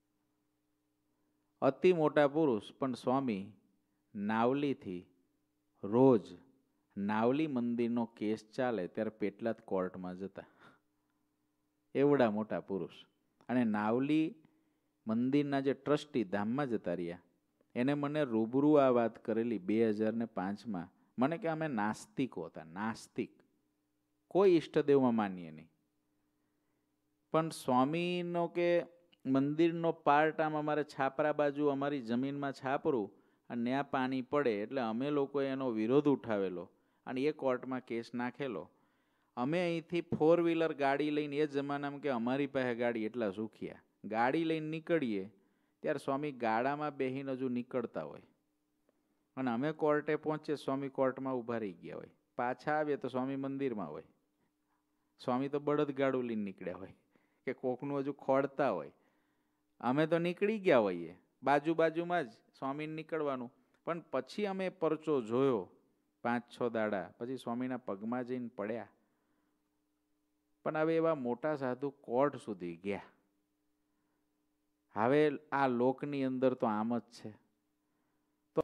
અતિ મોટા પુરુષ. પણ સ્વામી નાવલીથી રોજ નાવલી મંદિરનો કેસ ચાલે ત્યારે પેટલાદ કોર્ટમાં જતા, એવડા મોટા પુરુષ. અને નાવલી મંદિરના જે ટ્રસ્ટી ધામમાં જતા રહ્યા, એને મને રૂબરૂ આ વાત કરેલી 2005માં. મને કે અમે નાસ્તિકો હતા, નાસ્તિક, કોઈ ઈષ્ટદેવમાં માનીએ નહીં. પણ સ્વામીનો કે મંદિરનો પાર્ટ આમ અમારે છાપરા બાજુ અમારી જમીનમાં છાપરું, અને ત્યાં પાણી પડે એટલે અમે લોકોએ એનો વિરોધ ઉઠાવેલો અને એ કોર્ટમાં કેસ નાખેલો. અમે અહીંથી 4 વ્હીલર ગાડી લઈને, એ જમાનામાં કે અમારી પાસે ગાડી એટલા સુખિયા, ગાડી લઈને નીકળીએ ત્યારે સ્વામી ગાડામાં બેહીને હજુ નીકળતા હોય, અને અમે કોર્ટે પહોંચીએ, સ્વામી કોર્ટમાં ઊભા રહી ગયા હોય. પાછા આવીએ તો સ્વામી મંદિરમાં હોય. સ્વામી તો બળદ ગાડું લઈને નીકળ્યા હોય કે કોકનું હજુ ખોડતા હોય. અમે તો નીકળી ગયા હોઈએ, બાજુમાં જ સ્વામીને નીકળવાનું. પણ પછી અમે પરચો જોયો 5-6 દાડા પછી, સ્વામીના પગમાં જઈને પડ્યા. પણ હવે એવા મોટા સાધુ કોર્ટ સુધી ગયા. હવે આ લોકની અંદર તો આમ જ છે. તો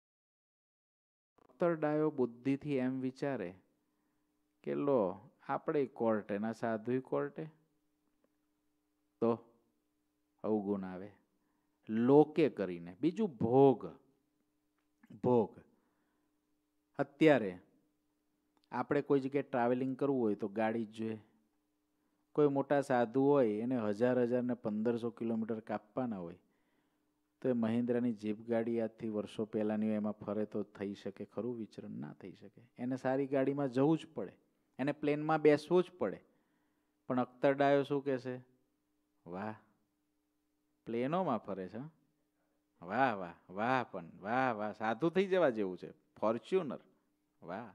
ડાયો બુદ્ધિથી એમ વિચારે કે લો આપણે કોર્ટે ના સાધુ કોર્ટે, તો અવગુણ આવે. લોકે કરીને બીજું ભોગ. ભોગ અત્યારે આપણે કોઈ જગ્યાએ ટ્રાવેલિંગ કરવું હોય તો ગાડી જ જોઈએ. કોઈ મોટા સાધુ હોય એને 1000 ને 1500 કિલોમીટર કાપવાના હોય તો એ મહિન્દ્રાની જીપ ગાડી આજથી વર્ષો પહેલાંની હોય, એમાં ફરે તો થઈ શકે ખરું વિચરણ? ના થઈ શકે. એને સારી ગાડીમાં જવું જ પડે, એને પ્લેનમાં બેસવું જ પડે. પણ અખ્તર ડાયો શું કહેશે? વાહ, પ્લેનોમાં ફરે છે, વાહ વાહ વાહ, પણ વાહ વાહ, સાધુ થઈ જવા જેવું છે, ફોર્ચ્યુનર, વાહ.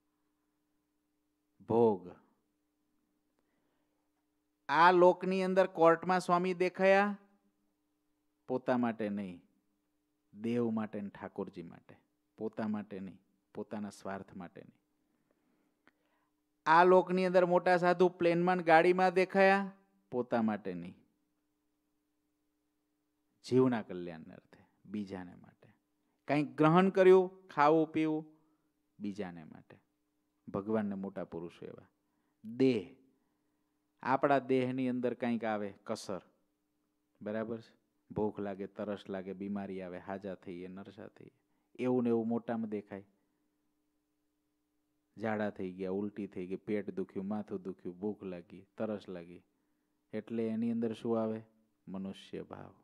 ભોગ. આ લોકની અંદર કોર્ટમાં સ્વામી દેખાયા, પોતા માટે નહીં, દેવ માટે ને ઠાકોરજી માટે. પોતા માટે નહીં, પોતાના સ્વાર્થ માટે નહીં. આ લોકની અંદર મોટા સાધુ પ્લેનમાં ગાડીમાં દેખાયા, પોતા માટે નહીં, જીવના કલ્યાણને અર્થે, બીજાને માટે. કંઈક ગ્રહણ કર્યું, ખાવું પીવું, બીજાને માટે. ભગવાનને મોટા પુરુષો એવા. દેહ, આપણા દેહની અંદર કંઈક આવે કસર, બરાબર છે, ભૂખ લાગે, તરસ લાગે, બીમારી આવે, હાજા થઈએ, નરસા થઈએ, એવું ને એવું મોટામાં દેખાય. ઝાડા થઈ ગયા, ઉલટી થઈ ગઈ, પેટ દુખ્યું, માથું દુખ્યું, ભૂખ લાગી, તરસ લાગી, એટલે એની અંદર શું આવે? મનુષ્ય ભાવ.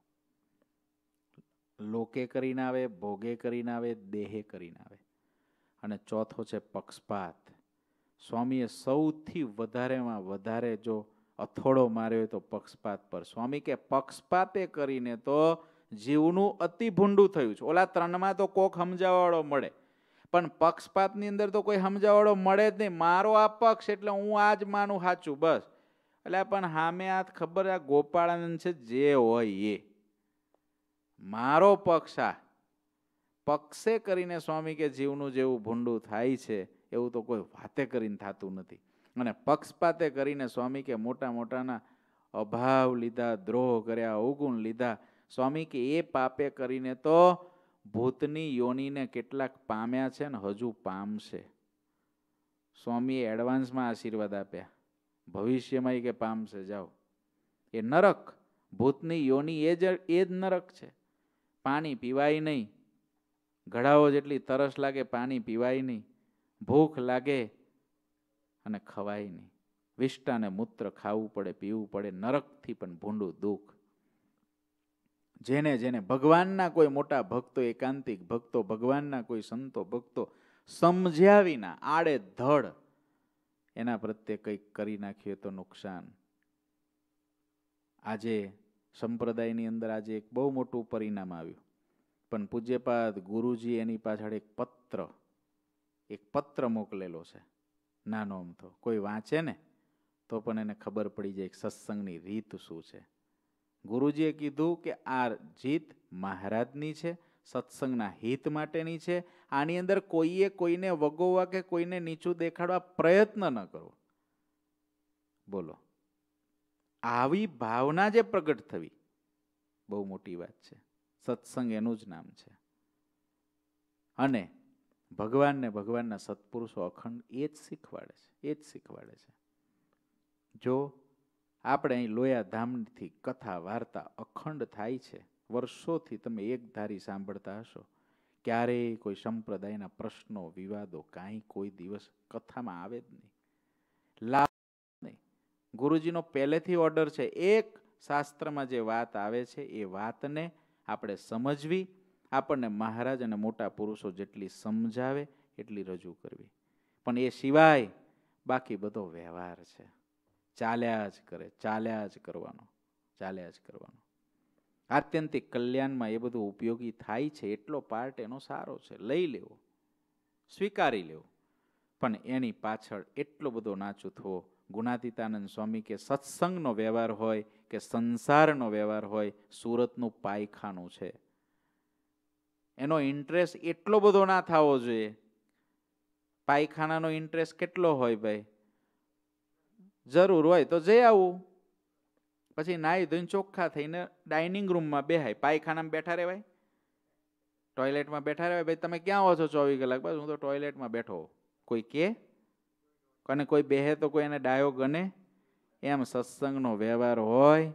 લોકે કરીને આવે, ભોગે કરીને આવે, દેહે કરીને આવે. અને ચોથો છે પક્ષપાત. સ્વામીએ સૌથી વધારેમાં વધારે જો અથોડો માર્યો તો પક્ષપાત પર. સ્વામી કે પક્ષપાતે કરીને તો જીવનું અતિ ભૂંડું થયું છે. ઓલા 3માં તો કોક સમજાવવાળો મળે, પણ પક્ષપાતની અંદર તો કોઈ સમજાવવાળો મળે જ નહીં. મારો આ પક્ષ એટલે હું આ જ માનું સાચું, બસ. એટલે પણ સામે આ ખબર, આ ગોપાળાનંદ છે, જે હોય એ મારો પક્ષ. આ પક્ષે કરીને સ્વામી કે જીવનું જેવું ભૂંડું થાય છે એવું તો કોઈ વાતે કરીને થતું નથી. અને પક્ષપાતે કરીને સ્વામી કે મોટા મોટાના અભાવ લીધા, દ્રોહ કર્યા, અવગુણ લીધા. સ્વામી કે એ પાપે કરીને તો ભૂતની યોનીને કેટલાક પામ્યા છે ને હજુ પામશે. સ્વામીએ એડવાન્સમાં આશીર્વાદ આપ્યા, ભવિષ્યમાં કે પામશે. જાઓ, એ નરક, ભૂતની યોની એ જ નરક છે. પાણી પીવાય નહીં, ઘડાઓ જેટલી તરસ લાગે, પાણી પીવાય નહીં, ભૂખ લાગે અને ખવાય નહીં, વિષ્ટાને મૂત્ર ખાવું પડે, પીવું પડે, નરકથી પણ ભૂંડું દુઃખ. જેને જેને ભગવાનના કોઈ મોટા ભક્તો, એકાંતિક ભક્તો, ભગવાનના કોઈ સંતો ભક્તો સમજ્યા વિના આડે ધડ એના પ્રત્યે કંઈક કરી નાખીએ તો નુકસાન. આજે સંપ્રદાયની અંદર આજે એક બહુ મોટું પરિણામ આવ્યું, પણ પૂજ્યપાદ ગુરુજી એની પાછળ એક એક પત્ર મોકલેલો છે, નાનો અમથો. કોઈ વાંચે ને તો પણ એને ખબર પડી જાય કે સત્સંગની રીત શું છે. ગુરુજીએ કીધું કે આ જીત મહારાજની છે, સત્સંગના હિત માટેની છે. આની અંદર કોઈએ કોઈને વગોવા કે કોઈને નીચું દેખાડવા પ્રયત્ન ન કરવો. બોલો, આવી ભાવના જે પ્રગટ થવી બહુ મોટી વાત છે. સત્સંગ એનું જ નામ છે. અને ભગવાનને ભગવાનના સત્પુરુષો અખંડ એ જ શીખવાડે છે, એ જ શીખવાડે છે. જો આપણે અહીં લોયા ધામથી કથા વાર્તા અખંડ થાય છે, વર્ષોથી તમે એક ધારી સાંભળતા હશો, ક્યારેય કોઈ સંપ્રદાયના પ્રશ્નો વિવાદો કાંઈ કોઈ દિવસ કથામાં આવે જ નહીં, લાભ નહીં. ગુરુજીનો પહેલેથી ઓર્ડર છે, એક શાસ્ત્રમાં જે વાત આવે છે એ વાતને આપણે સમજવી, આપણને મહારાજ અને મોટા પુરુષો જેટલી સમજાવે એટલી રજૂ કરવી. પણ એ સિવાય બાકી બધો વ્યવહાર છે, ચાલ્યા જ કરે, ચાલ્યા જ કરવાનો, ચાલ્યા જ કરવાનો. આત્યંતિક કલ્યાણમાં એ બધું ઉપયોગી થાય છે, એટલો પાર્ટ એનો સારો છે, લઈ લેવો, સ્વીકારી લેવો. પણ એની પાછળ એટલો બધો ના ચૂથવો. ગુણાતીતાનંદ સ્વામી કે સત્સંગનો વ્યવહાર હોય કે સંસારનો વ્યવહાર હોય, સુરતનું પાયખાનું છે. એનો ઇન્ટરેસ્ટ એટલો બધો ના થવો જોઈએ. પાયખાનાનો ઇન્ટરેસ્ટ કેટલો હોય ભાઈ? જરૂર હોય તો જઈ આવું, પછી નાહી ધોઈને ચોખ્ખા થઈને ડાઇનિંગ રૂમમાં બેહાય. પાયખાનામાં બેઠા રહેવાય, ટોયલેટમાં બેઠા રહેવાય. ભાઈ તમે ક્યાં હો છો 24 કલાક? બસ હું તો ટોયલેટમાં બેઠો. કોઈ કે અને કોઈ બેહે તો કોઈ એને ડાયો ગણે? એમ સત્સંગનો વ્યવહાર હોય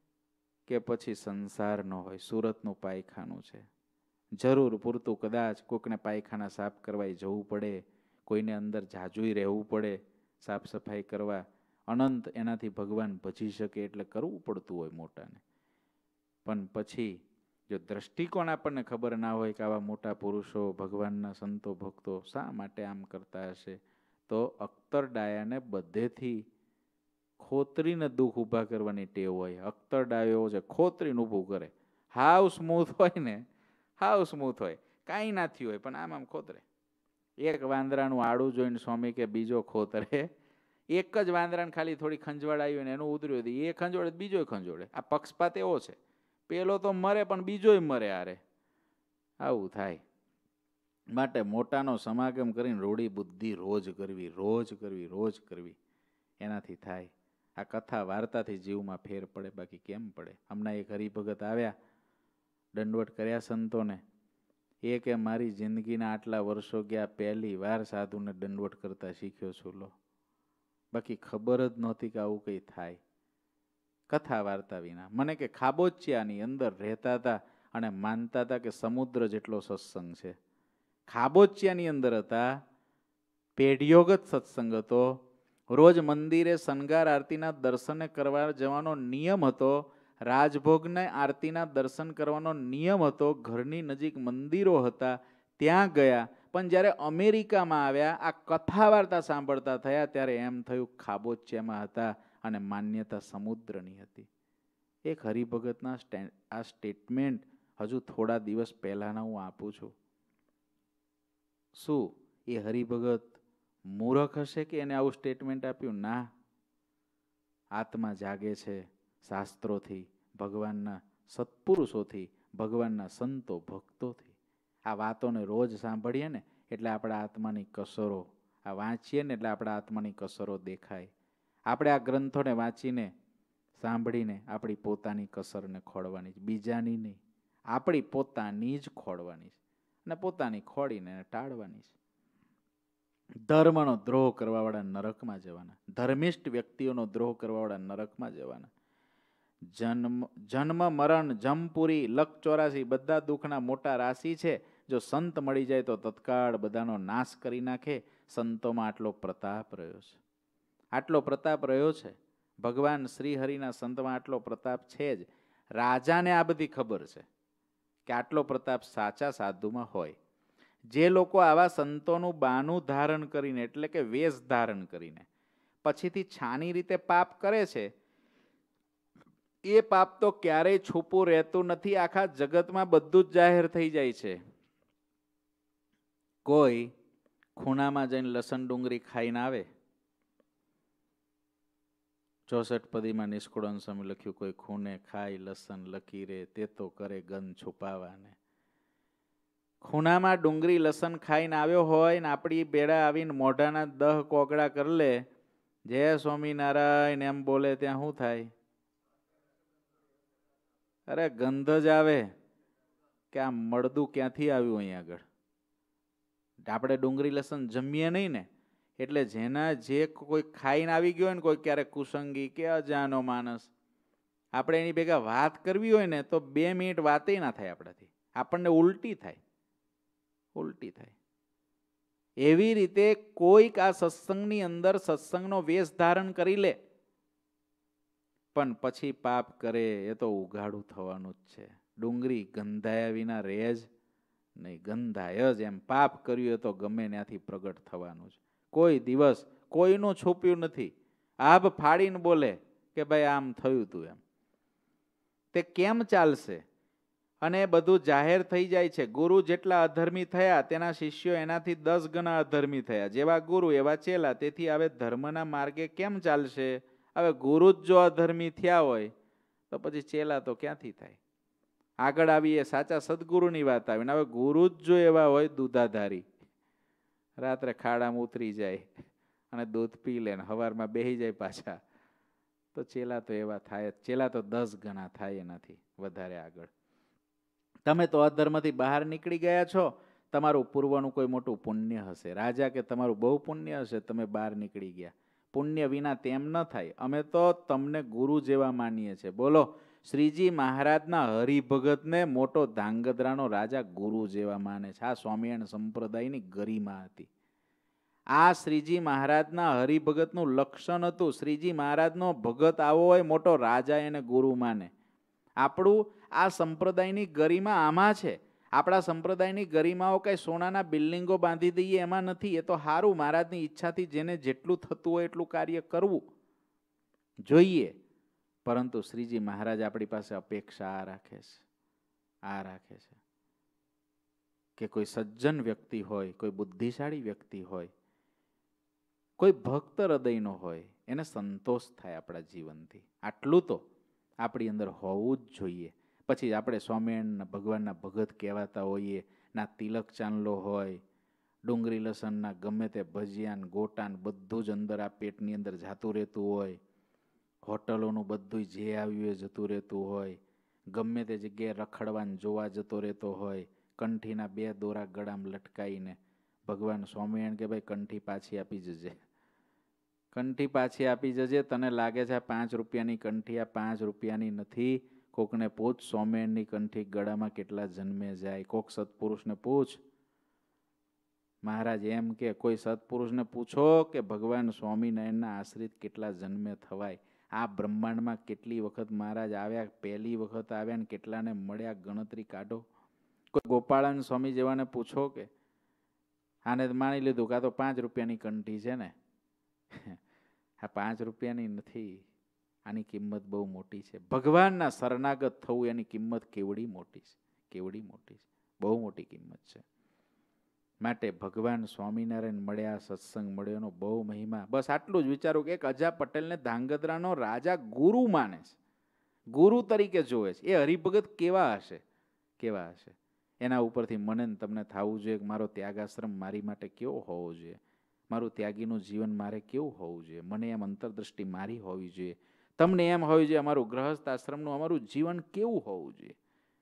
કે પછી સંસારનો હોય, સુરતનું પાયખાનું છે. જરૂર પૂરતું કદાચ કોકને પાયખાના સાફ કરવા જવું પડે, કોઈને અંદર જાજુય રહેવું પડે સાફ સફાઈ કરવા. અનંત એનાથી ભગવાન ભજી શકે એટલે કરવું પડતું હોય મોટાને. પણ પછી જો દ્રષ્ટિકોણ આપણને ખબર ના હોય કે આવા મોટા પુરુષો, ભગવાનના સંતો ભક્તો શા માટે આમ કરતા હશે, તો અખ્તર ડાયાને બધેથી ખોતરીને દુઃખ ઊભા કરવાની ટેવ હોય. અખ્તર ડાયો એવો છે, ખોતરીને ઊભું કરે. હાવ સ્મૂથ હોય ને, હાવ સ્મૂથ હોય, કાંઈ ના થયું હોય, પણ આમ ખોતરે. એક વાંદરાનું આડું જોઈને સ્વામી કે બીજો ખોતરે. એક જ વાંદરાને ખાલી થોડી ખંજવાળ આવી હોય ને એનું ઉતર્યું હતું, એ ખંજોડે બીજો ખંજોડે. આ પક્ષપાત એવો છે, પેલો તો મરે પણ બીજોય મરે. આરે આવું થાય. માટે મોટાનો સમાગમ કરીને રૂઢી બુદ્ધિ રોજ કરવી, રોજ કરવી, રોજ કરવી. એનાથી થાય. આ કથા વાર્તાથી જીવમાં ફેર પડે, બાકી કેમ પડે? હમણાં એક હરિભગત આવ્યા, દંડવટ કર્યા સંતોને. એ કે મારી જિંદગીના આટલા વર્ષો ગયા, પહેલી વાર સાધુને દંડવટ કરતા શીખ્યો છું. લો, બાકી ખબર જ નહોતી કે આવું કંઈ થાય કથા વાર્તા વિના. મને કે ખાબોચિયાની અંદર રહેતા હતા અને માનતા હતા કે સમુદ્ર જેટલો સત્સંગ છે. ખાબોચિયાની અંદર હતા, પેઢીયોગત સત્સંગ હતો. રોજ મંદિરે શણગાર આરતીના દર્શને કરવા જવાનો નિયમ હતો. રાજભોગને આરતીના દર્શન કરવાનો નિયમ હતો. ઘરની નજીક મંદિરો હતા, ત્યાં ગયા. પણ જ્યારે અમેરિકામાં આવ્યા, આ કથા વાર્તા સાંભળતા થયા, ત્યારે એમ થયું ખાબોચિયામાં હતા અને માન્યતા સમુદ્રની હતી. એક હરિભગતના આ સ્ટેટમેન્ટ હજુ થોડા દિવસ પહેલાના હું આપું છું. શું એ હરિભગત મૂર્ખ હશે કે એને આવું સ્ટેટમેન્ટ આપ્યું? ના, આત્મા જાગે છે શાસ્ત્રોથી, ભગવાનના સત્પુરુષોથી, ભગવાનના સંતો ભક્તોથી. આ વાતોને રોજ સાંભળીએ ને એટલે આપણા આત્માની કસરો, આ વાંચીએ ને એટલે આપણા આત્માની કસરો દેખાય. આપણે આ ગ્રંથોને વાંચીને સાંભળીને આપણી પોતાની કસરને ખોળવાની, બીજાની નહીં, આપણી પોતાની જ ખોળવાની છે. અને પોતાની ખોળીને ટાળવાની છે. ધર્મનો દ્રોહ કરવાવાળા નરકમાં જવાના, ધર્મિષ્ઠ વ્યક્તિઓનો દ્રોહ કરવાવાળા નરકમાં જવાના. જન્મ મરણ જમપુરી લક 84 બધા દુઃખના મોટા રાશિ છે. જો સંત મળી જાય તો તત્કાળ બધાનો નાશ કરી નાખે. સંતોમાં આટલો પ્રતાપ રહ્યો છે, આટલો પ્રતાપ રહ્યો છે. ભગવાન શ્રી હરિના સંતમાં આટલો પ્રતાપ છે જ. રાજાને આ બધી ખબર છે કે આટલો પ્રતાપ સાચા સાધુમાં હોય. જે લોકો આવા સંતોનું બાનું ધારણ કરીને, એટલે કે વેશ ધારણ કરીને પછીથી છાની રીતે પાપ કરે છે, એ પાપ તો ક્યારેય છૂપું રહેતું નથી. આખા જગતમાં બધું જ જાહેર થઈ જાય છે. કોઈ ખૂણામાં જઈને લસણ ડુંગળી ખાઈને આવે, 64 પદીમાં નિષ્કુળન સ્વામી લખ્યું, કોઈ ખૂણે ખાય લસણ લખી રે, તે તો કરે ગંધ છુપાવાને. ખૂણામાં ડુંગળી લસણ ખાઈને આવ્યો હોય ને આપણી બેડા આવીને મોઢાના 10 કોગળા કરી લે, જય સ્વામિનારાયણ એમ બોલે, ત્યાં શું થાય? અરે ગંધ જ આવે કે આ મળદું ક્યાંથી આવ્યું અહીં આગળ. આપણે ડુંગળી લસણ જમીએ નહીં ને, એટલે જેના જે કોઈ ખાઈને આવી ગયો હોય ને, કોઈ ક્યારેક કુસંગી કે અજાનો માણસ, આપણે એની ભેગા વાત કરવી હોય ને તો 2 મિનિટ વાતે ના થાય આપણાથી, આપણને ઉલટી થાય, ઉલટી થાય. એવી રીતે કોઈક આ સત્સંગની અંદર સત્સંગનો વેશ ધારણ કરી લે પણ પછી પાપ કરે, એ તો ઉઘાડું થવાનું જ છે. ડુંગળી ગંધાયા વિના રહે જ નહીં, ગંધાય જ. એમ પાપ કર્યું એ તો ગમે ત્યાંથી પ્રગટ થવાનું છે. કોઈ દિવસ કોઈનું છુપ્યું નથી. આભ ફાડીને બોલે કે ભાઈ આમ થયું તું એમ. તે કેમ ચાલશે? અને બધું જાહેર થઈ જાય છે. ગુરુ જેટલા અધર્મી થયા તેના શિષ્યો એનાથી 10 ગણા અધર્મી થયા. જેવા ગુરુ એવા ચેલા. તેથી હવે ધર્મના માર્ગે કેમ ચાલશે? હવે ગુરુ જ જો અધર્મી થયા હોય તો પછી ચેલા તો ક્યાંથી થાય? આગળ આવી એ સાચા સદગુરુની વાત આવી. હવે ગુરુ જ જો એવા હોય દૂધાધારી, રાત્રે ખાડામાં ઉતરી જાય અને દૂધ પી લે ને સવારમાં બેસી જાય પાછા, તો ચેલા તો એવા થાય. ચેલા તો 10 ગણા થાય એનાથી વધારે આગળ. તમે તો અધર્મથી બહાર નીકળી ગયા છો. તમારું પૂર્વનું કોઈ મોટું પુણ્ય હશે. રાજા કે તમારું બહુ પુણ્ય હશે, તમે બહાર નીકળી ગયા. પુણ્ય વિના તેમ ન થાય. અમે તો તમને ગુરુ જેવા માનીએ છીએ. બોલો, શ્રીજી મહારાજના હરિભગતને મોટો ધાંગધ્રાનો રાજા ગુરુ જેવા માને છે. આ સ્વામિનારાયણ સંપ્રદાયની ગરિમા હતી. આ શ્રીજી મહારાજના હરિભગતનું લક્ષણ હતું. શ્રીજી મહારાજનો ભગત આવો હોય મોટો, રાજા એને ગુરુ માને. આપણું આ સંપ્રદાયની ગરિમા આમાં છે. આપણા સંપ્રદાયની ગરિમાઓ કઈ સોનાના બિલ્ડિંગો બાંધી દઈએ એમાં નથી. એ તો સારું, મહારાજની ઈચ્છાથી જેને જેટલું થતું હોય એટલું કાર્ય કરવું જોઈએ. પરંતુ શ્રીજી મહારાજ આપણી પાસે અપેક્ષા આ રાખે છે, આ રાખે છે કે કોઈ સજ્જન વ્યક્તિ હોય, કોઈ બુદ્ધિશાળી વ્યક્તિ હોય, કોઈ ભક્ત હૃદયનો હોય, એને સંતોષ થાય આપણા જીવનથી. આટલું તો આપણી અંદર હોવું જ જોઈએ. પછી આપણે સ્વામિનારાયણ ભગવાનના ભગત કહેવાતા હોઈએ, ના તિલક ચાંદલો હોય, ડુંગળી લસણના ગમે તે ભજીયાન ગોટાન બધું જ અંદર આ પેટની અંદર જાતું રહેતું હોય, હોટલોનું બધું જે આવ્યું એ જતું રહેતું હોય, ગમે તે જગ્યાએ રખડવાન જોવા જતો રહેતો હોય, કંઠીના 2 દોરા ગળામાં લટકાઈને ભગવાન સ્વામિનારાયણ કે ભાઈ કંઠી પાછી આપી જજે, કંઠી પાછી આપી જજે. તને લાગે છે 5 રૂપિયાની કંઠી આ 5 રૂપિયાની નથી. કોકને પૂછ સ્વામિનારાયણની કંઠી ગળામાં કેટલા જન્મે જાય. કોક સત્પુરુષને પૂછ. મહારાજ એમ કે કોઈ સત્પુરુષને પૂછો કે ભગવાન સ્વામિનારાયણના આશ્રિત કેટલા જન્મે થવાય. આ બ્રહ્માંડમાં કેટલી વખત મહારાજ આવ્યા, પહેલી વખત આવ્યા ને કેટલાને મળ્યા, ગણતરી કાઢો. કોઈ ગોપાળાન સ્વામી જેવાને પૂછો કે આને માની લીધું કે આ તો 5 રૂપિયાની કંઠી છે ને, આ 5 રૂપિયાની નથી, આની કિંમત બહુ મોટી છે. ભગવાનના શરણાગત થવું એની કિંમત કેવડી મોટી છે, કેવડી મોટી છે, બહુ મોટી કિંમત છે. માટે ભગવાન સ્વામિનારાયણ મળ્યા, સત્સંગ મળ્યોનો બહુ મહિમા. બસ આટલું જ વિચારું કે એક અજા પટેલને ધાંગધ્રાનો રાજા ગુરુ માને છે, ગુરુ તરીકે જોવે છે. એ હરિભગત કેવા હશે, કેવા હશે? એના ઉપરથી મને ને તમને થવું જોઈએ કે મારો ત્યાગાશ્રમ મારી માટે કેવો હોવો જોઈએ, મારું ત્યાગીનું જીવન મારે કેવું હોવું જોઈએ. મને એમ અંતરદ્રષ્ટિ મારી હોવી જોઈએ, તમને એમ હોવી જોઈએ અમારું ગૃહસ્થ આશ્રમનું અમારું જીવન કેવું હોવું જોઈએ.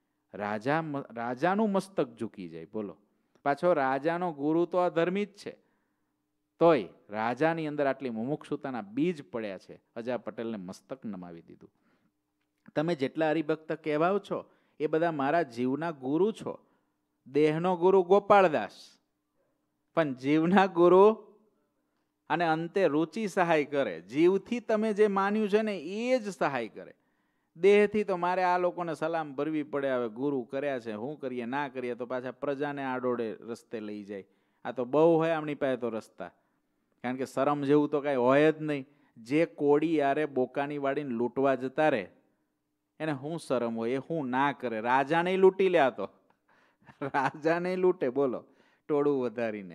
રાજાનું મસ્તક ઝૂકી જાય. બોલો, પાછો રાજાનો ગુરુ તો અધર્મી જ છે, તોય રાજાની અંદર આટલી મુમુક્ષુતાના બીજ પડ્યા છે. અજા પટેલને મસ્તક નમાવી દીધું. તમે જેટલા હરિભક્ત કહેવાઓ છો એ બધા મારા જીવના ગુરુ છો. દેહનો ગુરુ ગોપાળદાસ, પણ જીવના ગુરુ અને અંતે રુચિ સહાય કરે. જીવથી તમે જે માન્યું છે ને એ જ સહાય કરે. દેહથી તો મારે આ લોકોને સલામ ભરવી પડે. હવે ગુરુ કર્યા છે, શું કરીએ, ના કરીએ તો પાછા પ્રજાને આડોડે રસ્તે લઈ જાય. આ તો બહુ હોય આમની પાસે તો રસ્તા, કારણ કે શરમ જેવું તો કાંઈ હોય જ નહીં. જે કોડી યારે બોકાની વાળીને લૂંટવા જતા રહે એને શું શરમ હોય, એ શું ના કરે? રાજાને લૂંટી લે, તો રાજાને લૂંટે. બોલો, ટોળું વધારીને.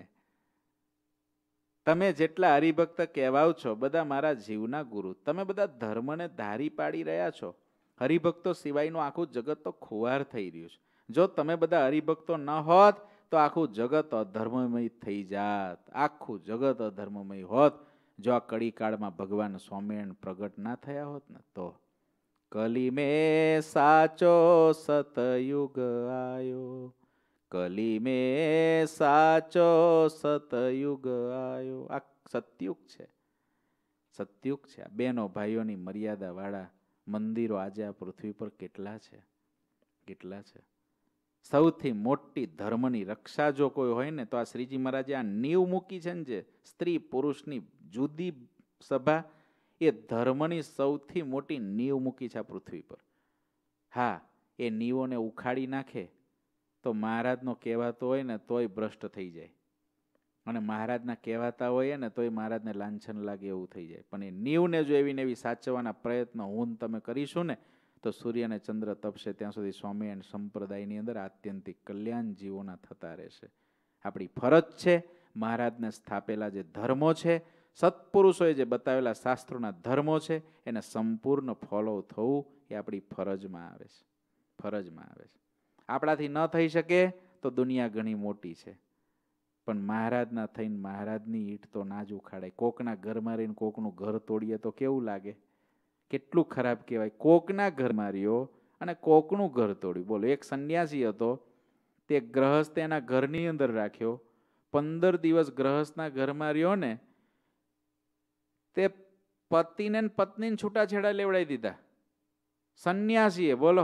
તમે જેટલા હરિભક્ત કહેવાઓ છો બધા મારા જીવના ગુરુ. તમે બધા ધર્મને ધારી પાડી રહ્યા છો. હરિભક્તો સિવાયનું આખું જગત તો ખુવાર થઈ રહ્યું છે. જો તમે બધા હરિભક્તો ન હોત તો આખું જગત અધર્મમય થઈ જાત. આખું જગત અધર્મમય હોત જો આ કળી કાળમાં ભગવાન સ્વામિનારાયણ પ્રગટ ના થયા હોત ને તો. કલી મેં સાચો સતયુગ આયો, કલી મેં સાચો સતયુગ આયો. આ સતયુગ છે, સતયુગ છે. આ બહેનો ભાઈઓની મર્યાદા વાળા મંદિરો આજે આ પૃથ્વી પર કેટલા છે, કેટલા છે. સૌથી મોટી ધર્મની રક્ષા જો કોઈ હોય ને તો આ શ્રીજી મહારાજે આ નીવ મૂકી છે ને, જે સ્ત્રી પુરુષની જુદી સભા, એ ધર્મની સૌથી મોટી નીવ મૂકી છે આ પૃથ્વી પર. હા, એ નીવોને ઉખાડી નાખે તો મહારાજનો કહેવાતો હોય ને તોય ભ્રષ્ટ થઈ જાય, અને મહારાજના કહેવાતા હોય ને તોય મહારાજને લાંછન લાગે એવું થઈ જાય. પણ એ નીવને જો એવી ને એવી સાચવવાના પ્રયત્ન હું તમે કરીશું ને તો સૂર્ય અને ચંદ્ર તપશે ત્યાં સુધી સ્વામિનારાયણ સંપ્રદાયની અંદર આત્યંતિક કલ્યાણ જીવોના થતા રહેશે. આપણી ફરજ છે મહારાજને સ્થાપેલા જે ધર્મો છે, સત્પુરુષોએ જે બતાવેલા શાસ્ત્રોના ધર્મો છે, એને સંપૂર્ણ ફોલો થવું એ આપણી ફરજમાં આવે છે, ફરજમાં આવે છે. આપણાથી ન થઈ શકે તો દુનિયા ઘણી મોટી છે, પણ મહારાજના થઈને મહારાજની ઈંટ તો ના જ ઉખાડાય. કોકના ઘરમાં રહીને કોકનું ઘર તોડીએ તો કેવું લાગે, કેટલું ખરાબ કહેવાય. કોકના ઘરમાં રહ્યો અને કોકનું ઘર તોડ્યું. બોલો, એક સંન્યાસી હતો, તે ગ્રહસ્થ એના ઘરની અંદર રાખ્યો. 15 દિવસ ગ્રહસ્થના ઘરમાં રહ્યો ને તે પતિને ને પત્નીને છૂટાછેડા લેવડાવી દીધા સંન્યાસીએ. બોલો,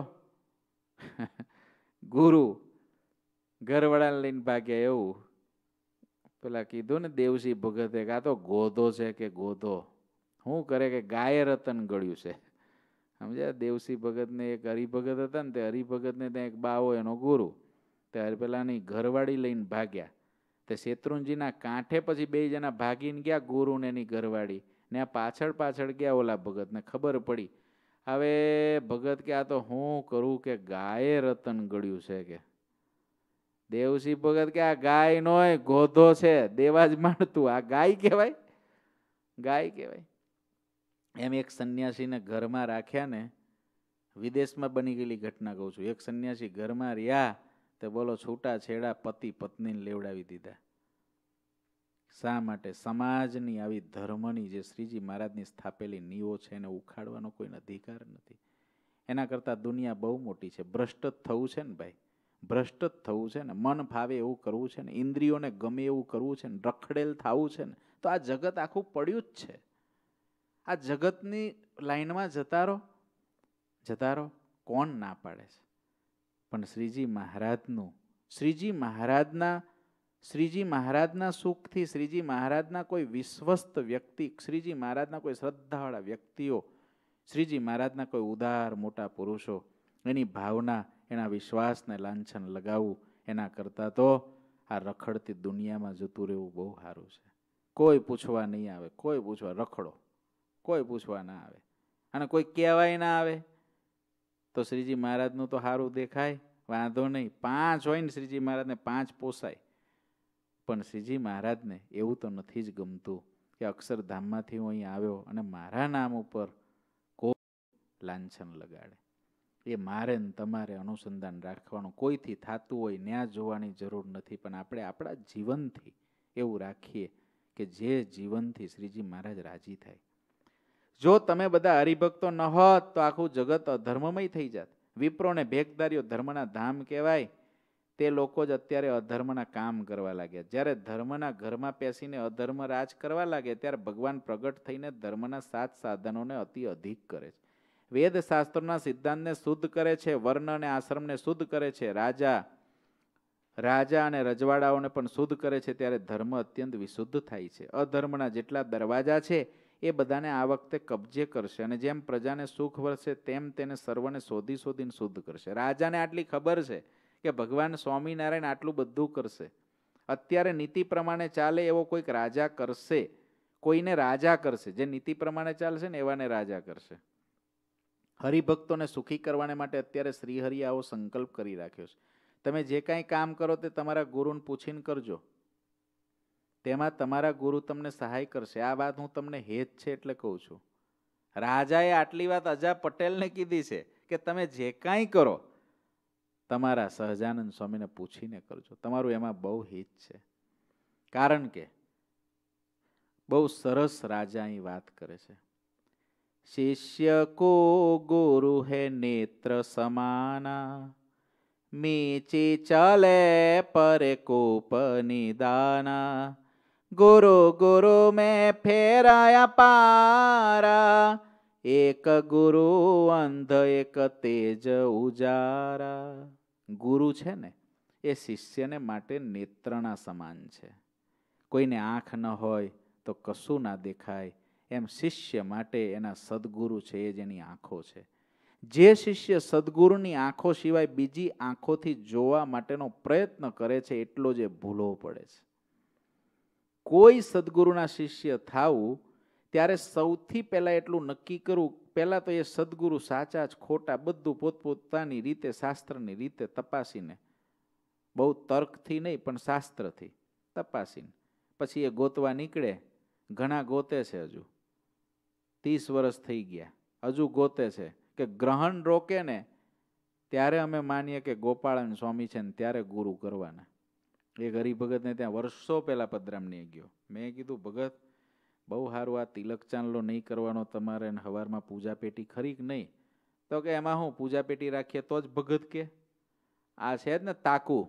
ગુરુ ઘરવાળાને લઈને ભાગ્યા. એવું પેલા કીધું ને દેવસિંહ ભગતે, આ તો ગોધો છે કે ગોધો. શું કરે કે ગાયે રતન ગળ્યું છે. સમજ્યા? દેવસિંહ ભગતને એક હરિભગત હતા ને, તે હરિભગતને ત્યાં એક બાવો એનો ગુરુ, ત્યારે પેલાની ઘરવાળી લઈને ભાગ્યા. તે શેત્રુંજીના કાંઠે પછી 2 જણા ભાગીને ગયા, ગુરુ ને એની ઘરવાળી, ને આ પાછળ પાછળ ગયા ઓલા ભગતને. ખબર પડી. હવે ભગત કે આ તો હું કરું કે ગાયે રતન ગળ્યું છે કે. દેવસિંહ ભગત કે આ ગાય નોય, ગોધો છે. દેવા જ માંડતું, આ ગાય કહેવાય, ગાય કહેવાય. એમ એક સંન્યાસીને ઘરમાં રાખ્યા ને, વિદેશમાં બની ગયેલી ઘટના કહું છું. એક સંન્યાસી ઘરમાં રહ્યા તો બોલો છૂટા છેડા પતિ પત્નીને લેવડાવી દીધા. શા માટે? સમાજની આવી ધર્મની જે શ્રીજી મહારાજની સ્થાપેલી નીવો છે એને ઉખાડવાનો કોઈને અધિકાર નથી. એના કરતાં દુનિયા બહુ મોટી છે. ભ્રષ્ટ જ થવું છે ને ભાઈ, ભ્રષ્ટ જ થવું છે ને, મન ફાવે એવું કરવું છે ને, ઇન્દ્રિયોને ગમે એવું કરવું છે ને, રખડેલ થવું છે ને, તો આ જગત આખું પડ્યું જ છે. આ જગતની લાઈનમાં જતા રહો, જતા રહો, કોણ ના પાડે છે? પણ શ્રીજી મહારાજનું, શ્રીજી મહારાજના સુખથી, શ્રીજી મહારાજના કોઈ વિશ્વસ્ત વ્યક્તિ, શ્રીજી મહારાજના કોઈ શ્રદ્ધાવાળા વ્યક્તિઓ, શ્રીજી મહારાજના કોઈ ઉદાર મોટા પુરુષો, એની ભાવના, એના વિશ્વાસને લાંછન લગાવવું એના કરતાં તો આ રખડતી દુનિયામાં જતું રહેવું બહુ સારું છે. કોઈ પૂછવા નહીં આવે, કોઈ પૂછવા, રખડો, કોઈ પૂછવા ના આવે, અને કોઈ કહેવાય ના આવે તો શ્રીજી મહારાજનું તો સારું દેખાય, વાંધો નહીં. 5 હોય ને શ્રીજી મહારાજને 5 પોસાય. પણ શ્રીજી મહારાજને એવું તો નથી જ ગમતું કે અક્ષરધામમાંથી હું અહીં આવ્યો અને મારા નામ ઉપર કોઈ લાંછન લગાડે. એ મારે ને તમારે અનુસંધાન રાખવાનું. કોઈથી થતું હોય ન્યા જોવાની જરૂર નથી, પણ આપણે આપણા જીવનથી એવું રાખીએ કે જે જીવનથી શ્રીજી મહારાજ રાજી થાય. જો તમે બધા હરિભક્તો ન હોત તો આખું જગત અધર્મમય થઈ જાત. વિપ્રોને ભેખધારીઓ ધર્મના ધામ કહેવાય, તે લોકો જ અત્યારે અધર્મના કામ કરવા લાગ્યા. જ્યારે ધર્મના ઘરમાં પેસીને અધર્મ રાજ કરવા લાગે ત્યારે ભગવાન પ્રગટ થઈને ધર્મના 7 સાધનોને અતિ અધિક કરે છે. વેદ શાસ્ત્રોના સિદ્ધાંતને શુદ્ધ કરે છે, વર્ણ અને આશ્રમને શુદ્ધ કરે છે, રાજા અને રજવાડાઓને પણ શુદ્ધ કરે છે. ત્યારે ધર્મ અત્યંત વિશુદ્ધ થાય છે. અધર્મના જેટલા દરવાજા છે એ બધાને આ વખતે કબજે કરશે, અને જેમ પ્રજાને સુખ વળશે તેમ તેને સર્વને શોધી શોધીને શુદ્ધ કરશે. રાજાને આટલી ખબર છે કે ભગવાન સ્વામિનારાયણ આટલું બધું કરશે. અત્યારે નીતિ પ્રમાણે ચાલે એવો કોઈક રાજા કરશે, કોઈને રાજા કરશે. જે નીતિ પ્રમાણે ચાલશે ને એવાને રાજા કરશે. હરિભક્તોને સુખી કરવાને માટે અત્યારે શ્રીહરિ આવો સંકલ્પ કરી રાખ્યો છે. તમે જે કાંઈ કામ કરો તે તમારા ગુરુને પૂછીને કરજો, તેમાં તમારા ગુરુ તમને સહાય કરશે. આ વાત હું તમને હેત છે એટલે કહું છું. રાજાએ આટલી વાત અજા પટેલને કીધી છે કે તમે જે કાંઈ કરો તમારા સહજાનંદ સ્વામીને પૂછીને કરજો, તમારું એમાં બહુ હિત છે. કારણ કે બહુ સરસ રાજા અહીં વાત કરે છે. શિષ્ય કો ગુરુ હે નેત્ર સમાના, મીચી ચલે પરે કોપ નિદાના, ગુરુ ગુરુ મેં ફેરાયા પારા, એક ગુરુ અંધ એક તેજ ઉજારા. ગુરુ છે ને એ શિષ્યને માટે નેત્રના સમાન છે. કોઈને આંખ ન હોય તો કશું ના દેખાય, એમ શિષ્ય માટે એના સદગુરુ છે એ જેની આંખો છે. જે શિષ્ય સદગુરુની આંખો સિવાય બીજી આંખોથી જોવા માટેનો પ્રયત્ન કરે છે એટલો જ ભૂલો પડે છે. કોઈ સદગુરુના શિષ્ય થાવું ત્યારે સૌથી પહેલાં એટલું નક્કી કરવું, પહેલાં તો એ સદગુરુ સાચા જ ખોટા બધું પોતપોતાની રીતે શાસ્ત્રની રીતે તપાસીને, બહુ તર્કથી નહીં પણ શાસ્ત્રથી તપાસીને પછી એ ગોતવા નીકળે. ઘણા ગોતે છે, હજુ 30 વર્ષ થઈ ગયા હજુ ગોતે છે કે ગ્રહણ રોકે ને ત્યારે અમે માનીએ કે ગોપાળન સ્વામી છે ને ત્યારે ગુરુ કરવાના. એક હરિભગતને ત્યાં વર્ષો પહેલાં પધરામણી ગયો. મેં કીધું ભગત બહુ સારું, આ તિલક ચાંદલો નહીં કરવાનો તમારે, ને સવારમાં પૂજા પેટી ખરી કે નહીં? તો કે એમાં હું પૂજા પેટી રાખીએ તો જ ભગત કે? આ છે જ ને તાકું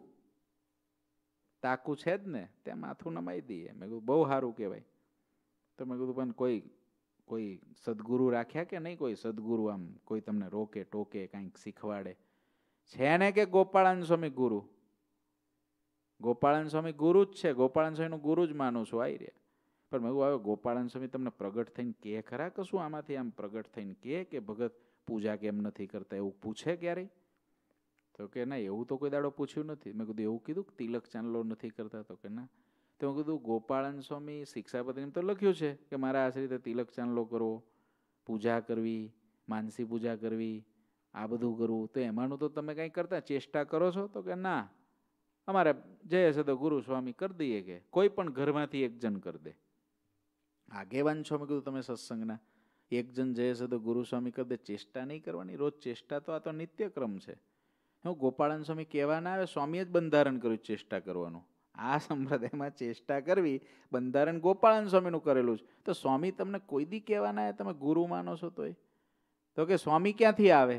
છે જ ને, ત્યાં માથું નમાઈ દઈએ. મેં કીધું બહુ સારું કહેવાય. તો મેં કીધું પણ કોઈ સદગુરુ રાખ્યા કે નહીં? કોઈ સદગુરુ આમ કોઈ તમને રોકે ટોકે કાંઈક શીખવાડે છે ને? કે ગોપાળાન સ્વામી ગુરુ, ગોપાળાન સ્વામી ગુરુ જ છે, ગોપાળાન સ્વામીનું ગુરુ જ માનું છું આવી રહ્યા. પણ મેં કહ્યું હવે ગોપાળાન સ્વામી તમને પ્રગટ થઈને કહે ખરા કશું આમાંથી? આમ પ્રગટ થઈને કે ભગત પૂજા કેમ નથી કરતા એવું પૂછે ક્યારેય? તો કે ના એવું તો કોઈ દાડો પૂછ્યું નથી. મેં કીધું એવું કીધું કે તિલક ચાંદલો નથી કરતા? તો કે ના. તો મેં કીધું ગોપાળન સ્વામી શિક્ષાપત્રીમાં તો લખ્યું છે કે મારે આ રીતે તિલક ચાંદલો કરવો, પૂજા કરવી, માનસી પૂજા કરવી, આ બધું કરવું. તો એમાંનું તો તમે કંઈ કરતા ચેષ્ટા કરો છો? તો કે ના, અમારે જય હશે તો ગુરુ સ્વામી કરી દઈએ, કે કોઈ પણ ઘરમાંથી એક જણ કરી દે. આગેવાન છો મેં કીધું તમે સત્સંગના, એક જણ જય હશે તો ગુરુ સ્વામી કરી દે, ચેષ્ટા નહીં કરવાની રોજ? ચેષ્ટા તો આ તો નિત્યક્રમ છે. હું ગોપાળન સ્વામી કહેવા ના આવે, સ્વામીએ જ બંધારણ કર્યું ચેષ્ટા કરવાનું. આ સંપ્રદાયમાં ચેષ્ટા કરવી બંધારણ ગોપાળન સ્વામીનું કરેલું છે. તો સ્વામી તમને કોઈ દી કહેવાના તમે ગુરુ માનો છો તોય? તો કે સ્વામી ક્યાંથી આવે?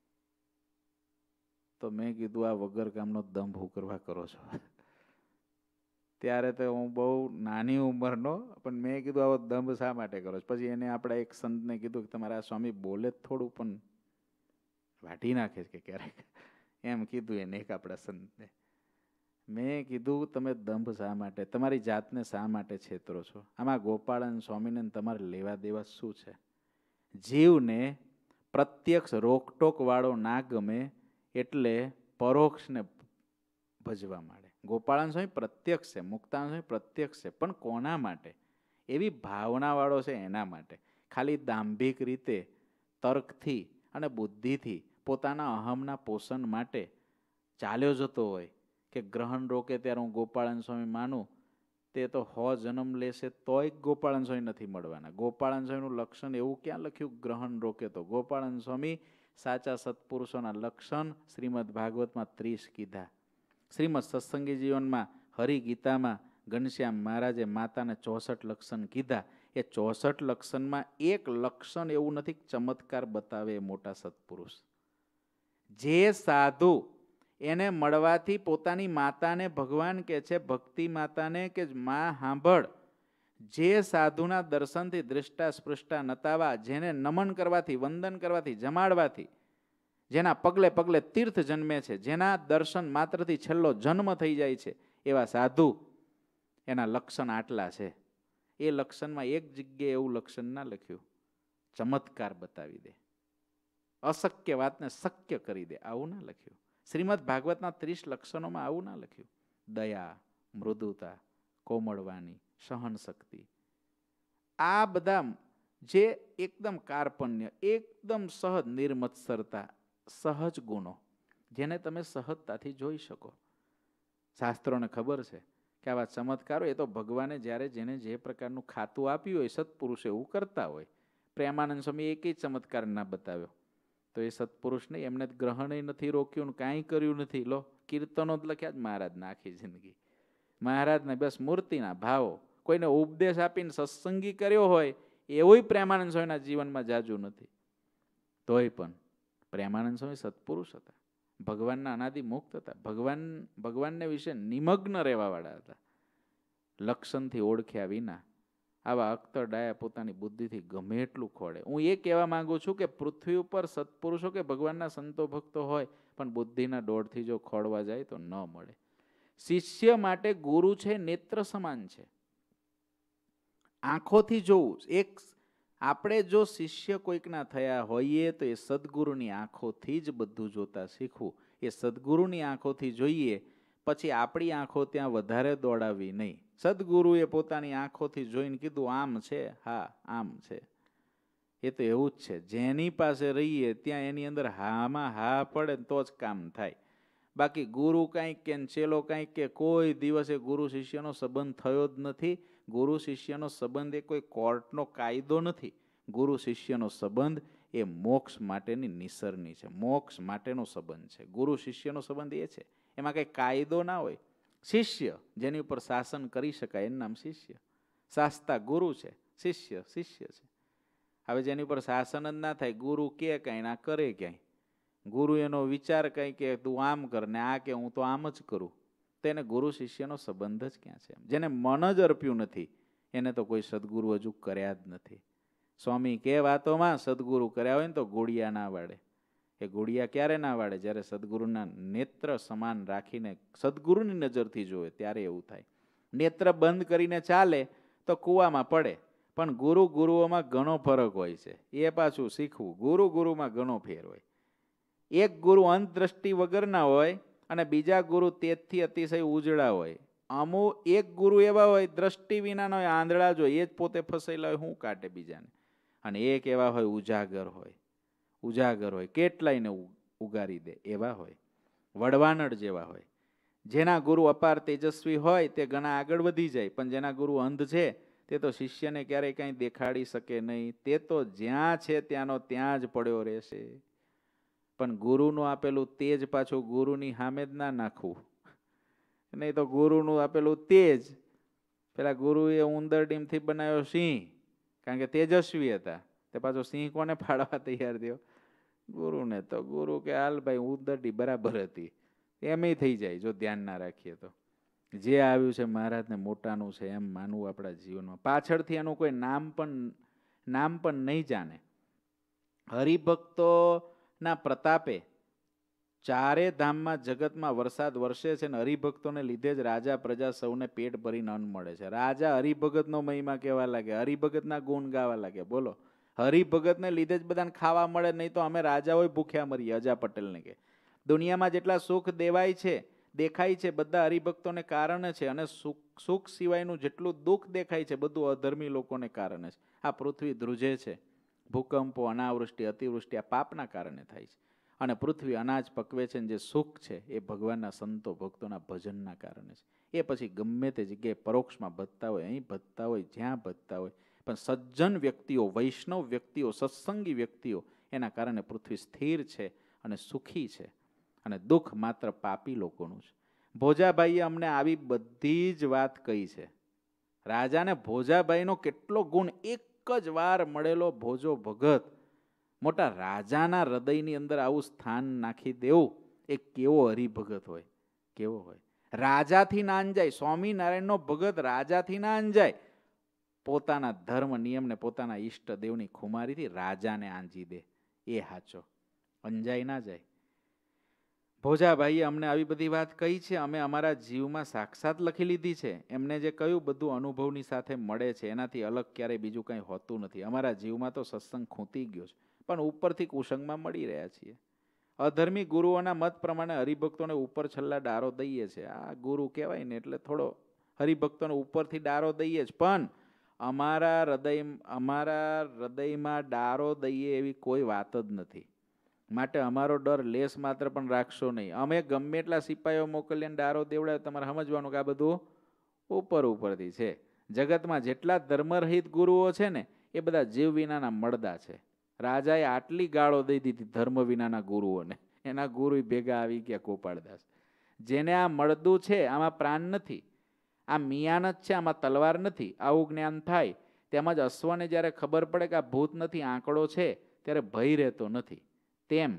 તો મેં કીધું આ વગર કામનો દંભ કરવા કરો છો. ત્યારે તો હું બહુ નાની ઉંમરનો, પણ મેં કીધું આવો દંભ શા માટે કરો છો? પછી એને આપણા એક સંતને કીધું કે તમારા સ્વામી બોલે થોડું પણ વાઢી નાખે છે કે ક્યારેક, એમ કીધું એને એક આપણા સંતને. મેં કીધું તમે દંભ શા માટે, તમારી જાતને શા માટે છેતરો છો? આમાં ગોપાળન સ્વામીને તમારે લેવા દેવા શું છે? જીવને પ્રત્યક્ષ રોકટોક વાળો ના ગમે એટલે પરોક્ષને ભજવા માંડે. ગોપાળન સ્વામી પ્રત્યક્ષ છે, મુક્તાનંદ સ્વામી પ્રત્યક્ષ છે, પણ કોના માટે? એવી ભાવના વાળો છે એના માટે. ખાલી દાંભિક રીતે તર્કથી અને બુદ્ધિથી પોતાના અહમના પોષણ માટે ચાલ્યો જતો હોય કે ગ્રહણ રોકે ત્યારે હું ગોપાળન સ્વામી માનું, તે તો 100 જન્મ લેશે તોય ગોપાળન સ્વામી નથી મળવાના. ગોપાળન સ્વામીનું લક્ષણ એવું ક્યાં લખ્યું ગ્રહણ રોકે તો? ગોપાળન સ્વામી સાચા સત્પુરુષોના લક્ષણ શ્રીમદ ભાગવતમાં 30 કીધા. શ્રીમદ સત્સંગી જીવનમાં હરિગીતામાં ઘનશ્યામ મહારાજે માતાને 64 લક્ષણ કીધા. એ 64 લક્ષણમાં એક લક્ષણ એવું નથી ચમત્કાર બતાવે એ મોટા સત્પુરુષ. જે સાધુ એને મળવાથી પોતાની માતાને ભગવાન કહે છે, ભક્તિ માતાને કે માં સાંભળ, જે સાધુના દર્શનથી દૃષ્ટા સ્પૃષ્ટા નતાવા, જેને નમન કરવાથી વંદન કરવાથી જમાડવાથી જેના પગલે પગલે તીર્થ જન્મે છે, જેના દર્શન માત્રથી છેલ્લો જન્મ થઈ જાય છે, એવા સાધુ એના લક્ષણ આટલા છે. એ લક્ષણમાં એક જગ્યાએ એવું લક્ષણ ના લખ્યું ચમત્કાર બતાવી દે, અશક્ય વાતને શક્ય કરી દે, આવું ના લખ્યું. શ્રીમદ ભાગવતના 30 લક્ષણોમાં આવું ના લખ્યું. દયા, મૃદુતા, કોમળવાણી, સહનશક્તિ, આ બધા જે એકદમ કાર્પણ્ય, એકદમ સહજ નિર્મત્સરતા, સહજ ગુણો, જેને તમે સહજતાથી જોઈ શકો. શાસ્ત્રોને ખબર છે કે આવા ચમત્કારો એ તો ભગવાને જ્યારે જેને જે પ્રકારનું ખાતું આપ્યું હોય સત્પુરુષ એવું કરતા હોય. પ્રેમાનંદ સ્વામી એકેય ચમત્કાર ના બતાવ્યો તો એ સત્પુરુષ નહીં, એમને ગ્રહણ નથી રોક્યું, કાંઈ કર્યું નથી. લો, કીર્તનો જ લખ્યા જ મહારાજના આખી જિંદગી. મહારાજને બસ મૂર્તિના ભાવો, કોઈને ઉપદેશ આપીને સત્સંગી કર્યો હોય એવોય પ્રેમાનંદ સ્વામીના જીવનમાં જાજુ નથી. તોય પણ પ્રેમાનંદ સ્વામી સત્પુરુષ હતા, ભગવાનના અનાદિ મુક્ત હતા, ભગવાનને વિશે નિમગ્ન રહેવાવાળા હતા. લક્ષણથી ઓળખ્યા વિના આવા અખ્તર ડાયા પોતાની બુદ્ધિથી ગમે એટલું ખોડે. હું એ કહેવા માંગુ છું કે પૃથ્વી ઉપર સત્પુરુષો કે ભગવાનના સંતો ભક્તો હોય પણ બુદ્ધિના દોડથી જો ખોડવા જાય તો ન મળે. શિષ્ય માટે ગુરુ છે નેત્ર સમાન છે, આંખોથી જોવું. એક આપણે જો શિષ્ય કોઈકના થયા હોઈએ તો એ સદગુરુની આંખોથી જ બધું જોતા શીખવું. એ સદગુરુની આંખોથી જોઈએ, પછી આપણી આંખો ત્યાં વધારે દોડાવી નહીં. સદગુરુએ પોતાની આંખોથી જોઈને કીધું આમ છે, હા આમ છે. એ તો એવું જ છે, જેની પાસે રહીએ ત્યાં એની અંદર હામાં હા પડે તો જ કામ થાય. બાકી ગુરુ કાંઈક કે ચેલો કાંઈક કે કોઈ દિવસે ગુરુ શિષ્યનો સંબંધ થયો જ નથી. ગુરુ શિષ્યનો સંબંધ એ કોઈ કોર્ટનો કાયદો નથી. ગુરુ શિષ્યનો સંબંધ એ મોક્ષ માટેની નિસરણી છે, મોક્ષ માટેનો સંબંધ છે. ગુરુ શિષ્યનો સંબંધ એ છે, એમાં કંઈ કાયદો ના હોય. શિષ્ય જેની ઉપર શાસન કરી શકાય એનું નામ શિષ્ય. શાસ્તા ગુરુ છે, શિષ્ય શિષ્ય છે. હવે જેની ઉપર શાસન જ ના થાય, ગુરુ કે કાંઈ ના કરે ક્યાંય, ગુરુ એનો વિચાર કંઈ કે તું આમ કર ને આ કે હું તો આમ જ કરું, તેને ગુરુ શિષ્યનો સંબંધ જ ક્યાં છે? જેને મન જ અર્પ્યું નથી એને તો કોઈ સદગુરુ હજુ કર્યા જ નથી. સ્વામી કે વાતોમાં સદગુરુ કર્યા હોય ને તો ગોળિયા ના વાળે. એ ગોળિયા ક્યારે ના વાળે? જ્યારે સદગુરુના નેત્ર સમાન રાખીને સદગુરુની નજરથી જોવે ત્યારે એવું થાય. નેત્ર બંધ કરીને ચાલે તો કૂવામાં પડે. પણ ગુરુ ગુરુઓમાં ઘણો ફરક હોય છે, એ પાછું શીખવું. ગુરુ ગુરુમાં ઘણો ફેર હોય. એક ગુરુ અંતદ્રષ્ટિ વગરના હોય અને બીજા ગુરુ તેજથી અતિશય ઉજળા હોય. એક ગુરુ એવા હોય દ્રષ્ટિ વિનાનો હોય, આંધળા જ હોય, એ જ પોતે ફસાયેલા હોય, શું કાઢે બીજાને. અને એક એવા હોય ઉજાગર હોય કેટલાયને ઉગારી દે એવા હોય, વડવાનળ જેવા હોય. જેના ગુરુ અપાર તેજસ્વી હોય તે ઘણા આગળ વધી જાય, પણ જેના ગુરુ અંધ છે તે તો શિષ્યને ક્યારેય કંઈ દેખાડી શકે નહીં. તે તો જ્યાં છે ત્યાંનો ત્યાં જ પડ્યો રહેશે. પણ ગુરુનું આપેલું તેજ પાછું ગુરુની સામે જ ના નાખવું, નહીં તો ગુરુનું આપેલું તેજ, પેલા ગુરુએ ઉંદર ડીમથી બનાવ્યો સિંહ, કારણ કે તેજસ્વી હતા. તે પાછો સિંહ કોને ફાડવા તૈયાર થયો? ગુરુને. તો ગુરુ કે હાલ ભાઈ ઉંદરડી બરાબર હતી, એમ થઈ જાય જો ધ્યાન ના રાખીએ તો. જે આવ્યું છે મહારાજને મોટાનું છે એમ માનવું આપણા જીવનમાં. પાછળથી એનું કોઈ નામ પણ નહીં જાણે. હરિભક્તોના પ્રતાપે ચારે ધામમાં જગતમાં વરસાદ વરસે છે ને હરિભક્તોને લીધે જ રાજા પ્રજા સૌને પેટ ભરીને અન્ન મળે છે. રાજા હરિભગતનો મહિમા કહેવા લાગે, હરિભગતના ગુણ ગાવા લાગે. બોલો, હરિભગતને લીધે જ બધાને ખાવા મળે, નહીં તો અમે રાજા હોય ભૂખ્યા મરીએ. અજા પટેલને કે દુનિયામાં જેટલા સુખ દેખાય છે બધા હરિભક્તોને કારણે છે, અને સુખ સિવાયનું જેટલું દુઃખ દેખાય છે બધું અધર્મી લોકોને કારણે છે. આ પૃથ્વી ધ્રુજે છે, ભૂકંપો, અનાવૃષ્ટિ, અતિવૃષ્ટિ આ પાપના કારણે થાય છે. અને પૃથ્વી અનાજ પકવે છે, જે સુખ છે એ ભગવાનના સંતો ભક્તોના ભજનના કારણે છે. એ પછી ગમે તે જગ્યાએ પરોક્ષમાં ભજતા હોય, અહીં ભજતા હોય, જ્યાં ભજતા હોય, પણ સજ્જન વ્યક્તિઓ, વૈષ્ણવ વ્યક્તિઓ, સત્સંગી વ્યક્તિઓ, એના કારણે પૃથ્વી સ્થિર છે અને સુખી છે. અને દુઃખ માત્ર પાપી લોકોનું છે. ભોજાભાઈએ અમને આવી બધી જ વાત કહી છે. રાજાને ભોજાભાઈનો કેટલો ગુણ એક જ વાર મળેલો ભોજો ભગત, મોટા રાજાના હૃદયની અંદર આવું સ્થાન નાખી દેવું, એ કેવો હરિભગત હોય, કેવો હોય. રાજાથી ના અંજાય, સ્વામિનારાયણનો ભગત રાજાથી ના અંજાય. પોતાના ધર્મ નિયમને પોતાના ઈષ્ટ દેવની ખુમારીથી રાજાને આંજી દે, એ હાચો, અંજાય ના જાય. ભોજાભાઈએ અમને આવી બધી વાત કહી છે, અમે અમારા જીવમાં સાક્ષાત લખી લીધી છે. એમને જે કહ્યું બધું અનુભવની સાથે મળે છે, એનાથી અલગ ક્યારેય બીજું કંઈ હોતું નથી. અમારા જીવમાં તો સત્સંગ ખૂંટી ગયો છે, પણ ઉપરથી કુસંગમાં મળી રહ્યા છીએ. અધર્મી ગુરુઓના મત પ્રમાણે હરિભક્તોને ઉપર છેલ્લા ડારો દઈએ છે. આ ગુરુ કહેવાય ને એટલે થોડો હરિભક્તોને ઉપરથી ડારો દઈએ જ, પણ અમારા હૃદયમાં ડારો દઈએ એવી કોઈ વાત જ નથી. માટે અમારો ડર લેસ માત્ર પણ રાખશો નહીં. અમે ગમે એટલા સિપાઈઓ મોકલીને ડારો દેવડાવે, તમારે સમજવાનું કે આ બધું ઉપરથી છે. જગતમાં જેટલા ધર્મરહિત ગુરુઓ છે ને એ બધા જીવ વિનાના મળદા છે. રાજાએ આટલી ગાળો દઈ દીધી ધર્મ વિનાના ગુરુઓને, એના ગુરુ ભેગા આવી ગયા ગોપાળદાસ. જેને આ મળદું છે, આમાં પ્રાણ નથી, આ મિયાન જ છે, આમાં તલવાર નથી, આવું જ્ઞાન થાય. તેમજ અશ્વને જ્યારે ખબર પડે કે આ ભૂત નથી, આંકડો છે, ત્યારે ભય રહેતો નથી. તેમ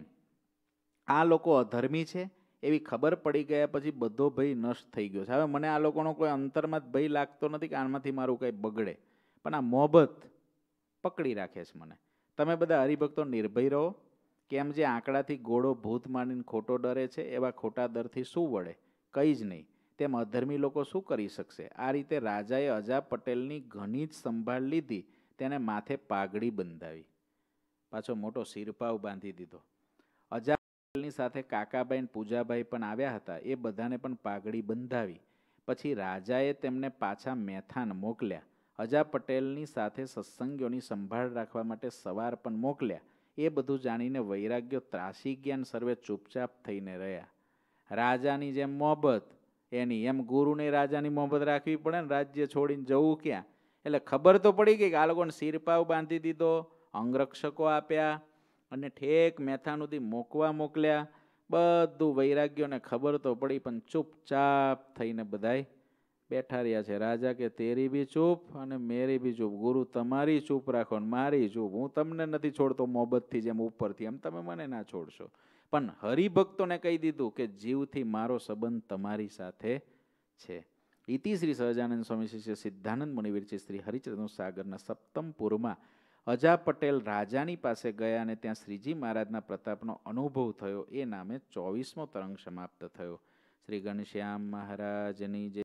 આ લોકો અધર્મી છે એવી ખબર પડી ગયા પછી બધો ભય નષ્ટ થઈ ગયો છે. હવે મને આ લોકોનો કોઈ અંતરમાં જ ભય લાગતો નથી કે આમાંથી મારું કંઈ બગડે, પણ આ મોહબત પકડી રાખે છે મને. તમે બધા હરિભક્તો નિર્ભય રહો. કેમ જે આંકડાથી ઘોડો ભૂત માનીને ખોટો ડરે છે, એવા ખોટા ડરથી શું વળે? કંઈ જ નહીં. તેમ અધર્મી લોકો શું કરી શકશે? આ રીતે રાજાએ અજા પટેલની ઘણી જ સંભાળ લીધી. તેને માથે પાઘડી બંધાવી, પાછો મોટો સિરપાવ બાંધી દીધો. અજા પટેલની સાથે કાકાભાઈ અને પૂજાભાઈ પણ આવ્યા હતા. એ બધાને પણ પાઘડી બંધાવી. પછી રાજાએ તેમને પાછા મેથાન મોકલ્યા. અજા પટેલની સાથે સત્સંગીઓની સંભાળ રાખવા માટે સવાર પણ મોકલ્યા. એ બધું જાણીને વૈરાગ્યો ત્રાસી ગયા અને સર્વે ચૂપચાપ થઈને રહ્યા. રાજાની જેમ મોહબત એની એમ ગુરુને રાજાની મોહબત રાખવી પડે ને, રાજ્ય છોડીને જવું ક્યાં? એટલે ખબર તો પડી ગઈ કે આ લોકોને સિરપાવ બાંધી દીધો, અંગરક્ષકો આપ્યા અને ઠેક મેથાન સુધી મોકલ્યા. બધું વૈરાગ્યોને ખબર તો પડી, પણ ચૂપચાપ થઈને બધાય બેઠા રહ્યા છે. રાજા કે તેરી બી ચૂપ અને મેરી બી ચૂપ. ગુરુ તમારી ચૂપ રાખો ને મારી ચૂપ. હું તમને નથી છોડતો મોહબતથી જેમ ઉપરથી, એમ તમે મને ના છોડશો. પણ હરિભક્તોને કહી દીધું કે જીવથી મારો સંબંધ તમારી સાથે છે. ઇતિ શ્રી સહજાનંદ સ્વામી શિષ્ય સિદ્ધાનંદ મુનિ વિરચિત શ્રી હરિચંદ્ર સાગરના સપ્તમ પૂરમાં અજા પટેલ રાજાની પાસે ગયા અને ત્યાં શ્રીજી મહારાજના પ્રતાપનો અનુભવ થયો. એ નામે 24મો તરંગ સમાપ્ત થયો. શ્રી ઘનશ્યામ મહારાજની જય.